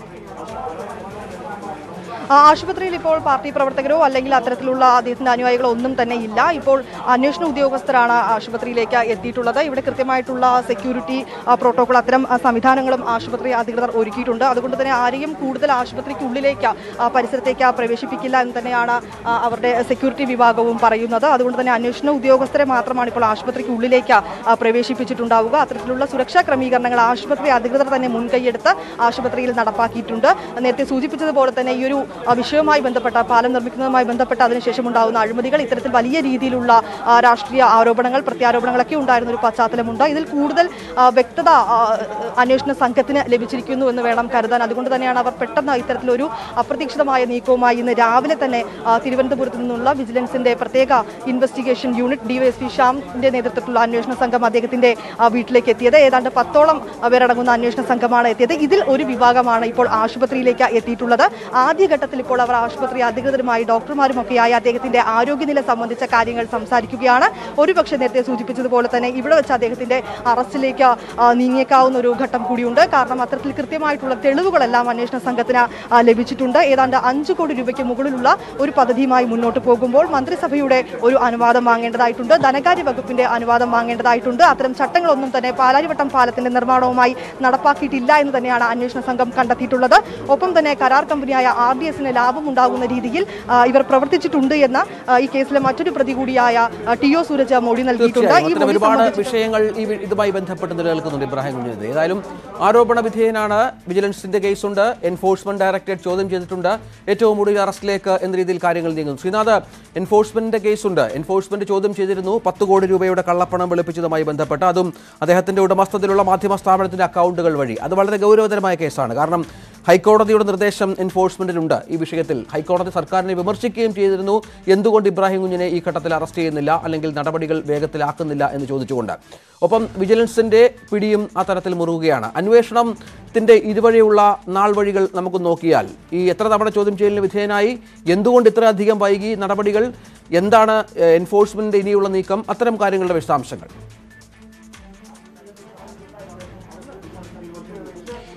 ആശുപത്രിയിൽ ഇപ്പോൾ പാർട്ടി പ്രവർത്തകരോ അല്ലെങ്കിൽ അത്തരത്തിലുള്ള അദ്ദേഹത്തിന്റെ അനുയായികളോ ഒന്നും തന്നെ ഇല്ല. ഇപ്പോൾ അന്വേഷണ ഉദ്യോഗസ്ഥരാണ് ആശുപത്രിയിലേക്ക് എത്തിയിട്ടുള്ളത്. ഇവിടെ കൃത്യമായിട്ടുള്ള സെക്യൂരിറ്റി പ്രോട്ടോകോൾ അത്തരം സംവിധാനങ്ങളും ആശുപത്രി അധികൃതർ ഒരുക്കിയിട്ടുണ്ട്. അതുകൊണ്ട് തന്നെ ആരെയും കൂടുതൽ ആശുപത്രിക്കുള്ളിലേക്ക് പരിസരത്തേക്ക് പ്രവേശിപ്പിക്കില്ല എന്ന് തന്നെയാണ് അവരുടെ സെക്യൂരിറ്റി വിഭാഗവും പറയുന്നത്. അതുകൊണ്ട് തന്നെ അന്വേഷണ ഉദ്യോഗസ്ഥരെ മാത്രമാണ് ഇപ്പോൾ ആശുപത്രിക്ക് ഉള്ളിലേക്ക് പ്രവേശിപ്പിച്ചിട്ടുണ്ടാവുക. അത്തരത്തിലുള്ള സുരക്ഷാ ക്രമീകരണങ്ങൾ ആശുപത്രി അധികൃതർ തന്നെ മുൻകൈയെടുത്ത് ആശുപത്രിയിൽ നടപ്പാക്കിയിട്ടുണ്ട്. നേരത്തെ സൂചിപ്പിച്ചതുപോലെ തന്നെ ഈ ഒരു വിഷയവുമായി ബന്ധപ്പെട്ട പാലം നിർമ്മിക്കുന്നതുമായി ബന്ധപ്പെട്ട അതിനുശേഷം ഉണ്ടാകുന്ന അഴിമതികൾ, ഇത്തരത്തിൽ വലിയ രീതിയിലുള്ള രാഷ്ട്രീയ ആരോപണങ്ങൾ പ്രത്യാരോപണങ്ങളൊക്കെ ഉണ്ടായിരുന്ന ഒരു പശ്ചാത്തലമുണ്ട്. ഇതിൽ കൂടുതൽ വ്യക്തത അന്വേഷണ സംഘത്തിന് ലഭിച്ചിരിക്കുന്നു എന്ന് വേണം കരുതാൻ. അതുകൊണ്ട് തന്നെയാണ് അവർ പെട്ടെന്ന് ഇത്തരത്തിലൊരു അപ്രതീക്ഷിതമായ നീക്കവുമായി ഇന്ന് രാവിലെ തന്നെ തിരുവനന്തപുരത്ത് നിന്നുള്ള വിജിലൻസിന്റെ പ്രത്യേക ഇൻവെസ്റ്റിഗേഷൻ യൂണിറ്റ് ഡിവൈഎസ്പി ഷ്യാമിന്റെ നേതൃത്വത്തിലുള്ള അന്വേഷണ സംഘം അദ്ദേഹത്തിന്റെ വീട്ടിലേക്ക് എത്തിയത്. ഏതാണ്ട് പത്തോളം പേരടങ്ങുന്ന അന്വേഷണ സംഘമാണ് എത്തിയത്. ഇതിൽ ഒരു വിഭാഗമാണ് ഇപ്പോൾ ആശുപത്രിയിലേക്ക് എത്തിയിട്ടുള്ളത്. ആദ്യഘട്ടത്തിൽ ഇപ്പോൾ അവർ ആശുപത്രി അധികൃതരുമായി ഡോക്ടർമാരുമൊക്കെയായി അദ്ദേഹത്തിന്റെ ആരോഗ്യനില സംബന്ധിച്ച കാര്യങ്ങൾ സംസാരിക്കുകയാണ്. ഒരുപക്ഷെ നേരത്തെ സൂചിപ്പിച്ചതുപോലെ തന്നെ ഇവിടെ വെച്ച് അദ്ദേഹത്തിന്റെ അറസ്റ്റിലേക്ക് നീങ്ങിയേക്കാവുന്ന ഒരു ഘട്ടം കൂടിയുണ്ട്. കാരണം അത്തരത്തിൽ കൃത്യമായിട്ടുള്ള തെളിവുകളെല്ലാം അന്വേഷണ സംഘത്തിന് ലഭിച്ചിട്ടുണ്ട്. ഏതാണ്ട് അഞ്ചു കോടി രൂപയ്ക്ക് മുകളിലുള്ള ഒരു പദ്ധതിയുമായി മുന്നോട്ട് പോകുമ്പോൾ മന്ത്രിസഭയുടെ ഒരു അനുവാദം വാങ്ങേണ്ടതായിട്ടുണ്ട്, ധനകാര്യ വകുപ്പിന്റെ അനുവാദം വാങ്ങേണ്ടതായിട്ടുണ്ട്. അത്തരം ചട്ടങ്ങളൊന്നും തന്നെ പാലാരിവട്ടം പാലത്തിന്റെ നിർമ്മാണവുമായി നടപ്പാക്കിയിട്ടില്ല എന്ന് തന്നെയാണ് അന്വേഷണ സംഘം കണ്ടെത്തിയിട്ടുള്ളത്. ഒപ്പം തന്നെ കരാർ കമ്പനിയായ ആർ ഡി എസിന് ലാഭമുണ്ടാകുന്ന രീതിയിൽ ഇവർ പ്രവർത്തിച്ചിട്ടുണ്ട് എന്ന ഈ കേസിലെ മറ്റൊരു പ്രതി കൂടിയായ ടി ഒ സൂരജ് മൊഴി നൽകിയിട്ടുണ്ട്. ഈ ഒരുപാട് വിഷയങ്ങൾ ഇതുമായി ബന്ധപ്പെട്ട് നിലനിൽക്കുന്നുണ്ട് ഇബ്രാഹിം കുഞ്ഞിനെതിരെ. ഏതായാലും ആരോപണ വിധേയനാണ്. വിജിലൻസിന്റെ കേസുണ്ട്, എൻഫോഴ്സ്മെന്റ് ഡയറക്ടറേറ്റ് ചോദ്യം ചെയ്തിട്ടുണ്ട്. ഏറ്റവും ഒടുവിൽ അറസ്റ്റിലേക്ക് എന്ന രീതിയിൽ കാര്യങ്ങൾ നീങ്ങുന്നു. ശ്രീനാഥ്, എൻഫോഴ്സ്മെന്റിന്റെ കേസുണ്ട്. എൻഫോഴ്സ്മെന്റ് ചോദ്യം ചെയ്തിരുന്നു പത്ത് കോടി രൂപയുടെ കള്ളപ്പണം വെളുപ്പിച്ചതുമായി ബന്ധപ്പെട്ട്, അതും അദ്ദേഹത്തിന്റെ ഉടമസ്ഥതയിലുള്ള മാധ്യമ സ്ഥാപനത്തിന്റെ അക്കൗണ്ടുകൾ വഴി. അത് വളരെ ഗൗരവതരമായ കേസാണ്. കാരണം ഹൈക്കോടതിയുടെ നിർദ്ദേശം എൻഫോഴ്സ്മെന്റിലുണ്ട് ഈ വിഷയത്തിൽ. ഹൈക്കോടതി സർക്കാരിനെ വിമർശിക്കുകയും ചെയ്തിരുന്നു, എന്തുകൊണ്ട് ഇബ്രാഹിം കുഞ്ഞിനെ ഈ ഘട്ടത്തിൽ അറസ്റ്റ് ചെയ്യുന്നില്ല അല്ലെങ്കിൽ നടപടികൾ വേഗത്തിലാക്കുന്നില്ല എന്ന് ചോദിച്ചുകൊണ്ട്. ഒപ്പം വിജിലൻസിന്റെ പിടിയും ആ തരത്തിൽ മുറുകുകയാണ്. അന്വേഷണത്തിന്റെ ഇതുവഴിയുള്ള നാൾ വഴികൾ നമുക്ക് നോക്കിയാൽ ഈ എത്ര തവണ ചോദ്യം ചെയ്യലിന് വിധേയനായി, എന്തുകൊണ്ട് ഇത്രയധികം വൈകി നടപടികൾ, എന്താണ് എൻഫോഴ്സ്മെന്റിന്റെ ഇനിയുള്ള നീക്കം, അത്തരം കാര്യങ്ങളുടെ വിശദാംശങ്ങൾ.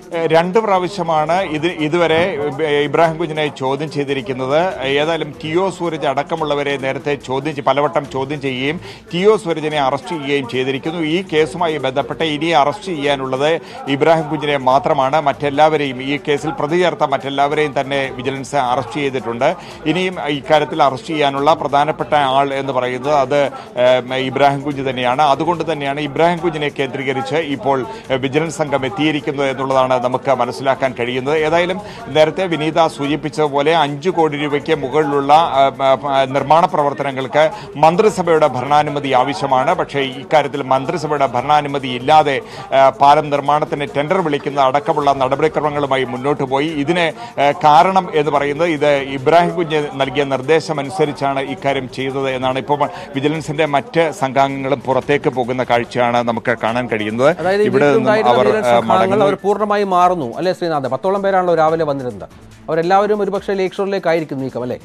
രണ്ട് പ്രാവശ്യമാണ് ഇത് ഇതുവരെ ഇബ്രാഹിം കുഞ്ഞിനെ ചോദ്യം ചെയ്തിരിക്കുന്നത്. ഏതായാലും ടി ഒ സൂരജ് അടക്കമുള്ളവരെ നേരത്തെ ചോദ്യം പലവട്ടം ചോദ്യം ചെയ്യുകയും ടി ഒ സൂരജിനെ അറസ്റ്റ് ചെയ്യുകയും ചെയ്തിരിക്കുന്നു. ഈ കേസുമായി ബന്ധപ്പെട്ട് ഇനി അറസ്റ്റ് ചെയ്യാനുള്ളത് ഇബ്രാഹിം കുഞ്ഞിനെ മാത്രമാണ്. മറ്റെല്ലാവരെയും ഈ കേസിൽ പ്രതി ചേർത്ത മറ്റെല്ലാവരെയും തന്നെ വിജിലൻസ് അറസ്റ്റ് ചെയ്തിട്ടുണ്ട്. ഇനിയും ഇക്കാര്യത്തിൽ അറസ്റ്റ് ചെയ്യാനുള്ള പ്രധാനപ്പെട്ട ആൾ എന്ന് പറയുന്നത് അത് ഇബ്രാഹിം കുഞ്ഞ് തന്നെയാണ്. അതുകൊണ്ട് തന്നെയാണ് ഇബ്രാഹിം കുഞ്ഞിനെ കേന്ദ്രീകരിച്ച് ഇപ്പോൾ വിജിലൻസ് സംഘം എത്തിയിരിക്കുന്നത് എന്നുള്ളതാണ് നമുക്ക് മനസ്സിലാക്കാൻ കഴിയുന്നത്. ഏതായാലും നേരത്തെ വിനീത സൂചിപ്പിച്ചതുപോലെ അഞ്ചു കോടി രൂപയ്ക്ക് മുകളിലുള്ള നിർമ്മാണ പ്രവർത്തനങ്ങൾക്ക് മന്ത്രിസഭയുടെ ഭരണാനുമതി ആവശ്യമാണ്. പക്ഷേ ഇക്കാര്യത്തിൽ മന്ത്രിസഭയുടെ ഭരണാനുമതി ഇല്ലാതെ പാലം നിർമ്മാണത്തിന് ടെൻഡർ വിളിക്കുന്ന അടക്കമുള്ള നടപടിക്രമങ്ങളുമായി മുന്നോട്ട് പോയി. ഇതിന് കാരണം എന്ന് പറയുന്നത് ഇത് ഇബ്രാഹിം കുഞ്ഞ് നൽകിയ നിർദ്ദേശം അനുസരിച്ചാണ് ഇക്കാര്യം ചെയ്തത് എന്നാണ് ഇപ്പോൾ വിജിലൻസിന്റെ മറ്റ് സംഘാംഗങ്ങളും പുറത്തേക്ക് പോകുന്ന കാഴ്ചയാണ് നമുക്ക് കാണാൻ കഴിയുന്നത്. ഇവിടെ നിന്നും അവർ പൂർണ്ണമായി മാറുന്നു അല്ലെ ശ്രീനാഥ്? പത്തോളം പേരാണല്ലോ രാവിലെ വന്നിരുന്നത്. അവരെല്ലാവരും ഒരുപക്ഷെ ലേക്ക് ഷോറിലേക്കായിരിക്കും നീക്കം അല്ലേ?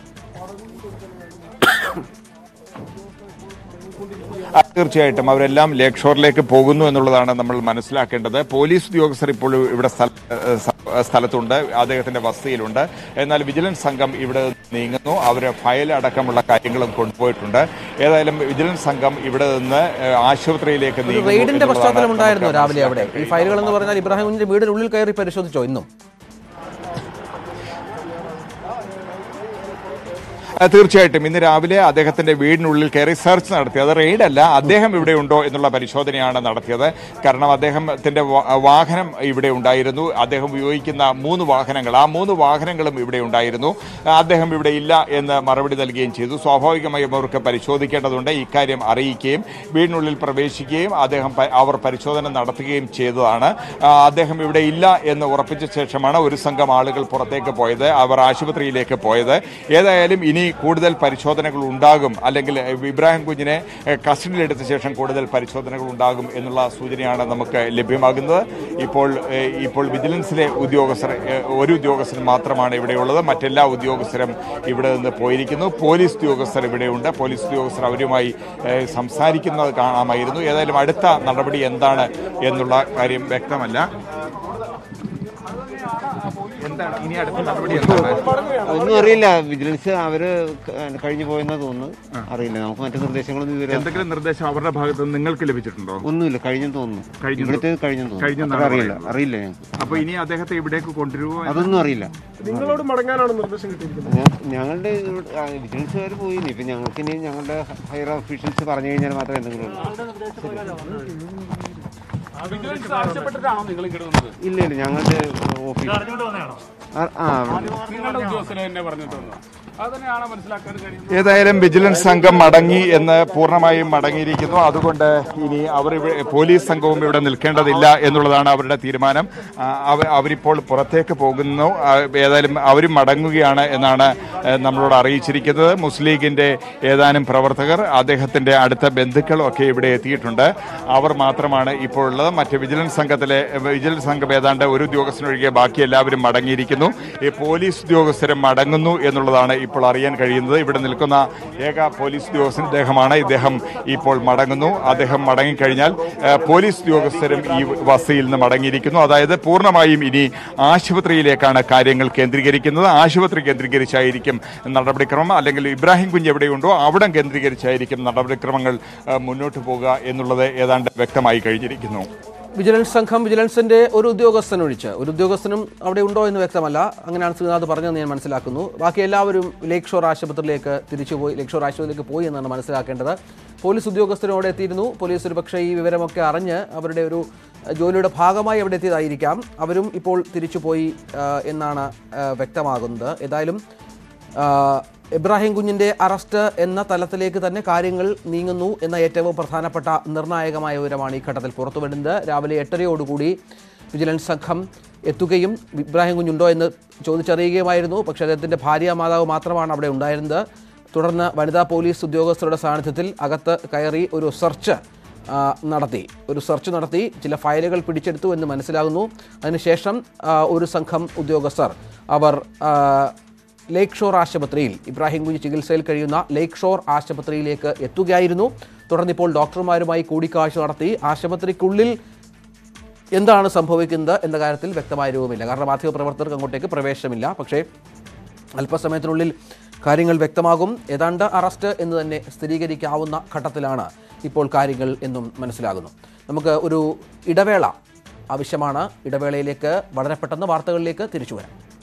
തീർച്ചയായിട്ടും അവരെല്ലാം ലേക്ക് ഷോറിലേക്ക് പോകുന്നു എന്നുള്ളതാണ് നമ്മൾ മനസ്സിലാക്കേണ്ടത്. പോലീസ് ഉദ്യോഗസ്ഥർ ഇപ്പോൾ ഇവിടെ സ്ഥലത്തുണ്ട്, അദ്ദേഹത്തിന്റെ വസതിയിലുണ്ട്. എന്നാൽ വിജിലൻസ് സംഘം ഇവിടെ നീങ്ങുന്നു. അവർ ഫയൽ അടക്കമുള്ള കാര്യങ്ങളും കൊണ്ടുപോയിട്ടുണ്ട്. ഏതായാലും വിജിലൻസ് സംഘം ഇവിടെ നിന്ന് ആശുപത്രിയിലേക്ക് നീങ്ങുന്നു. റെയ്ഡിന്റെ പശ്ചാത്തലം ഉണ്ടായിരുന്നു രാവിലെ അവിടെ. ഈ ഫയലുകൾ എന്ന് പറഞ്ഞാൽ ഇബ്രാഹിം കുഞ്ഞിന്റെ വീടിനുള്ളിൽ കയറി പരിശോധിച്ചോ ഇന്നും? തീർച്ചയായിട്ടും ഇന്ന് രാവിലെ അദ്ദേഹത്തിന്റെ വീടിനുള്ളിൽ കയറി സെർച്ച് നടത്തി. അത് റെയ്ഡല്ല, അദ്ദേഹം ഇവിടെ ഉണ്ടോ എന്നുള്ള പരിശോധനയാണ് നടത്തിയത്. കാരണം അദ്ദേഹത്തിന്റെ വാഹനം ഇവിടെ ഉണ്ടായിരുന്നു. അദ്ദേഹം ഉപയോഗിക്കുന്ന മൂന്ന് വാഹനങ്ങൾ, ആ മൂന്ന് വാഹനങ്ങളും ഇവിടെ ഉണ്ടായിരുന്നു. അദ്ദേഹം ഇവിടെ ഇല്ല എന്ന് മറുപടി നൽകുകയും ചെയ്തു. സ്വാഭാവികമായും അവർക്ക് പരിശോധിക്കേണ്ടതുണ്ട്. ഇക്കാര്യം അറിയിക്കുകയും വീടിനുള്ളിൽ പ്രവേശിക്കുകയും അദ്ദേഹം അവർ പരിശോധന നടത്തുകയും ചെയ്തതാണ്. അദ്ദേഹം ഇവിടെ ഇല്ല എന്ന് ഉറപ്പിച്ച ശേഷമാണ് ഒരു സംഘം ആളുകൾ പുറത്തേക്ക് പോയത്, അവർ ആശുപത്രിയിലേക്ക് പോയത്. ഏതായാലും ഇനി കൂടുതൽ പരിശോധനകൾ ഉണ്ടാകും, അല്ലെങ്കിൽ ഇബ്രാഹിം കുഞ്ഞിനെ കസ്റ്റഡിയിലെടുത്ത ശേഷം കൂടുതൽ പരിശോധനകൾ ഉണ്ടാകും എന്നുള്ള സൂചനയാണ് നമുക്ക് ലഭ്യമാകുന്നത്. ഇപ്പോൾ ഇപ്പോൾ വിജിലൻസിലെ ഉദ്യോഗസ്ഥർ ഒരു ഉദ്യോഗസ്ഥൻ മാത്രമാണ് ഇവിടെയുള്ളത്. മറ്റെല്ലാ ഉദ്യോഗസ്ഥരും ഇവിടെ നിന്ന് പോയിരിക്കുന്നു. പോലീസ് ഉദ്യോഗസ്ഥർ ഇവിടെയുണ്ട്. പോലീസ് ഉദ്യോഗസ്ഥർ അവരുമായി സംസാരിക്കുന്നത് കാണാമായിരുന്നു. ഏതായാലും അടുത്ത നടപടി എന്താണ് എന്നുള്ള കാര്യം വ്യക്തമല്ല. എന്താണ് ഇനി അടുത്ത നടപടി? ഒന്നും അറിയില്ല. വിജിലൻസ് അവര് കഴിഞ്ഞു പോയെന്നാ തോന്നുന്നു. അറിയില്ല, നമുക്ക് മറ്റു നിർദ്ദേശങ്ങളൊന്നും ഇതുവരെ. എന്തെങ്കിലും നിർദ്ദേശം അവരുടെ ഭാഗത്ത് നിന്ന് നിങ്ങൾക്ക് ലഭിച്ചിട്ടുണ്ടോ? ഒന്നുമില്ല, കഴിഞ്ഞെന്ന് തോന്നുന്നു. ഇവിടുത്തെ കഴിഞ്ഞെന്ന് തോന്നുന്നു. അറിയില്ല അറിയില്ല ഞങ്ങൾക്ക്. അപ്പൊ ഇനി അദ്ദേഹത്തെ ഇവിടേക്ക് കൊണ്ടുവരുമോ? അതൊന്നും അറിയില്ല. നിങ്ങളോട് മടങ്ങാനാണ് നിർദ്ദേശം കിട്ടിയിരിക്കുന്നത്. ഞങ്ങളുടെ വിജിലൻസുകാർ പോയി. ഇപ്പൊ ഞങ്ങൾക്ക് ഇനി ഞങ്ങളുടെ ഹയർ ഓഫീഷ്യൽസ് പറഞ്ഞു കഴിഞ്ഞാൽ മാത്രമേ എന്തെങ്കിലും ഇല്ല ഇല്ല ഞങ്ങളുടെ ഓഫീസ് ഏതായാലും വിജിലൻസ് സംഘം മടങ്ങി എന്ന് പൂർണ്ണമായും മടങ്ങിയിരിക്കുന്നു. അതുകൊണ്ട് ഇനി അവർ പോലീസ് സംഘവും ഇവിടെ നിൽക്കേണ്ടതില്ല എന്നുള്ളതാണ് അവരുടെ തീരുമാനം. അവരിപ്പോൾ പുറത്തേക്ക് പോകുന്നു. ഏതായാലും അവരും മടങ്ങുകയാണ് എന്നാണ് നമ്മളോട് അറിയിച്ചിരിക്കുന്നത്. മുസ്ലിം ലീഗിന്റെ ഏതാനും പ്രവർത്തകർ, അദ്ദേഹത്തിന്റെ അടുത്ത ബന്ധുക്കളും ഒക്കെ ഇവിടെ എത്തിയിട്ടുണ്ട്. അവർ മാത്രമാണ് ഇപ്പോൾ ഉള്ളത്. മറ്റ് വിജിലൻസ് സംഘത്തിലെ വിജിലൻസ് സംഘം ഏതാണ്ട് ഒരു ഉദ്യോഗസ്ഥനൊഴികെ ബാക്കി എല്ലാവരും മടങ്ങിയിരിക്കുന്നു. ഈ പോലീസ് ഉദ്യോഗസ്ഥരും മടങ്ങുന്നു എന്നുള്ളതാണ് ഇപ്പോൾ അറിയാൻ കഴിയുന്നത്. ഇവിടെ നിൽക്കുന്ന ഏക പോലീസ് ഉദ്യോഗസ്ഥൻ ഇദ്ദേഹമാണ്. ഇദ്ദേഹം ഇപ്പോൾ മടങ്ങുന്നു. അദ്ദേഹം മടങ്ങിക്കഴിഞ്ഞാൽ പോലീസ് ഉദ്യോഗസ്ഥരും ഈ വസതിയിൽ നിന്ന് മടങ്ങിയിരിക്കുന്നു. അതായത് പൂർണ്ണമായും ഇനി ആശുപത്രിയിലേക്കാണ് കാര്യങ്ങൾ കേന്ദ്രീകരിക്കുന്നത്. ആശുപത്രി കേന്ദ്രീകരിച്ചായിരിക്കും നടപടിക്രമം, അല്ലെങ്കിൽ ഇബ്രാഹിം കുഞ്ഞ് എവിടെയുണ്ടോ അവിടം കേന്ദ്രീകരിച്ചായിരിക്കും നടപടിക്രമങ്ങൾ മുന്നോട്ട് പോകുക എന്നുള്ളത് ഏതാണ്ട് വ്യക്തമായി കഴിഞ്ഞിരിക്കുന്നു. വിജിലൻസ് സംഘം വിജിലൻസിന്റെ ഒരു ഉദ്യോഗസ്ഥനൊഴിച്ച് ഒരു ഉദ്യോഗസ്ഥനും അവിടെ ഉണ്ടോ എന്ന് വ്യക്തമല്ല. അങ്ങനെയാണ് ശ്രീനാഥ് പറഞ്ഞതെന്ന് ഞാൻ മനസ്സിലാക്കുന്നു. ബാക്കി എല്ലാവരും ലേക്ക് ഷോർ ആശുപത്രിയിലേക്ക് തിരിച്ചുപോയി ലേക്ക് ഷോർ ആശുപത്രിയിലേക്ക് പോയി എന്നാണ് മനസ്സിലാക്കേണ്ടത്. പോലീസ് ഉദ്യോഗസ്ഥരും അവിടെ എത്തിയിരുന്നു. പോലീസ് ഒരു പക്ഷേ ഈ വിവരമൊക്കെ അറിഞ്ഞ് അവരുടെ ഒരു ജോലിയുടെ ഭാഗമായി അവിടെ എത്തിയതായിരിക്കാം. അവരും ഇപ്പോൾ തിരിച്ചുപോയി എന്നാണ് വ്യക്തമാകുന്നത്. ഏതായാലും ഇബ്രാഹിം കുഞ്ഞിൻ്റെ അറസ്റ്റ് എന്ന തലത്തിലേക്ക് തന്നെ കാര്യങ്ങൾ നീങ്ങുന്നു എന്ന ഏറ്റവും പ്രധാനപ്പെട്ട നിർണായകമായ വിവരമാണ് ഈ ഘട്ടത്തിൽ പുറത്തുവരുന്നത്. രാവിലെ എട്ടരയോടുകൂടി വിജിലൻസ് സംഘം എത്തുകയും ഇബ്രാഹിം കുഞ്ഞുണ്ടോ എന്ന് ചോദിച്ചറിയുകയുമായിരുന്നു. പക്ഷേ അദ്ദേഹത്തിൻ്റെ ഭാര്യ മാതാവ് മാത്രമാണ് അവിടെ ഉണ്ടായിരുന്നത്. തുടർന്ന് വനിതാ പോലീസ് ഉദ്യോഗസ്ഥരുടെ സാന്നിധ്യത്തിൽ അകത്ത് കയറി ഒരു സെർച്ച് നടത്തി ഒരു സെർച്ച് നടത്തി ചില ഫയലുകൾ പിടിച്ചെടുത്തു എന്ന് മനസ്സിലാകുന്നു. അതിനുശേഷം ഒരു സംഘം ഉദ്യോഗസ്ഥർ അവർ ലേക്ക് ഷോർ ആശുപത്രിയിൽ ഇബ്രാഹിം കുഞ്ഞ് ചികിത്സയിൽ കഴിയുന്ന ലേക്ക് ഷോർ ആശുപത്രിയിലേക്ക് എത്തുകയായിരുന്നു. തുടർന്നിപ്പോൾ ഡോക്ടർമാരുമായി കൂടിക്കാഴ്ച നടത്തി ആശുപത്രിക്കുള്ളിൽ എന്താണ് സംഭവിക്കുന്നത് എന്ന കാര്യത്തിൽ വ്യക്തമായ രൂപമില്ല. കാരണം മാധ്യമപ്രവർത്തകർക്ക് അങ്ങോട്ടേക്ക് പ്രവേശനമില്ല. പക്ഷേ അല്പസമയത്തിനുള്ളിൽ കാര്യങ്ങൾ വ്യക്തമാകും. ഏതാണ്ട് അറസ്റ്റ് എന്ന് തന്നെ സ്ഥിരീകരിക്കാവുന്ന ഘട്ടത്തിലാണ് ഇപ്പോൾ കാര്യങ്ങൾ എന്നും മനസ്സിലാകുന്നു. നമുക്ക് ഒരു ഇടവേള ആവശ്യമാണ്. ഇടവേളയിലേക്ക് വളരെ പെട്ടെന്ന് വാർത്തകളിലേക്ക് തിരിച്ചു വരാം.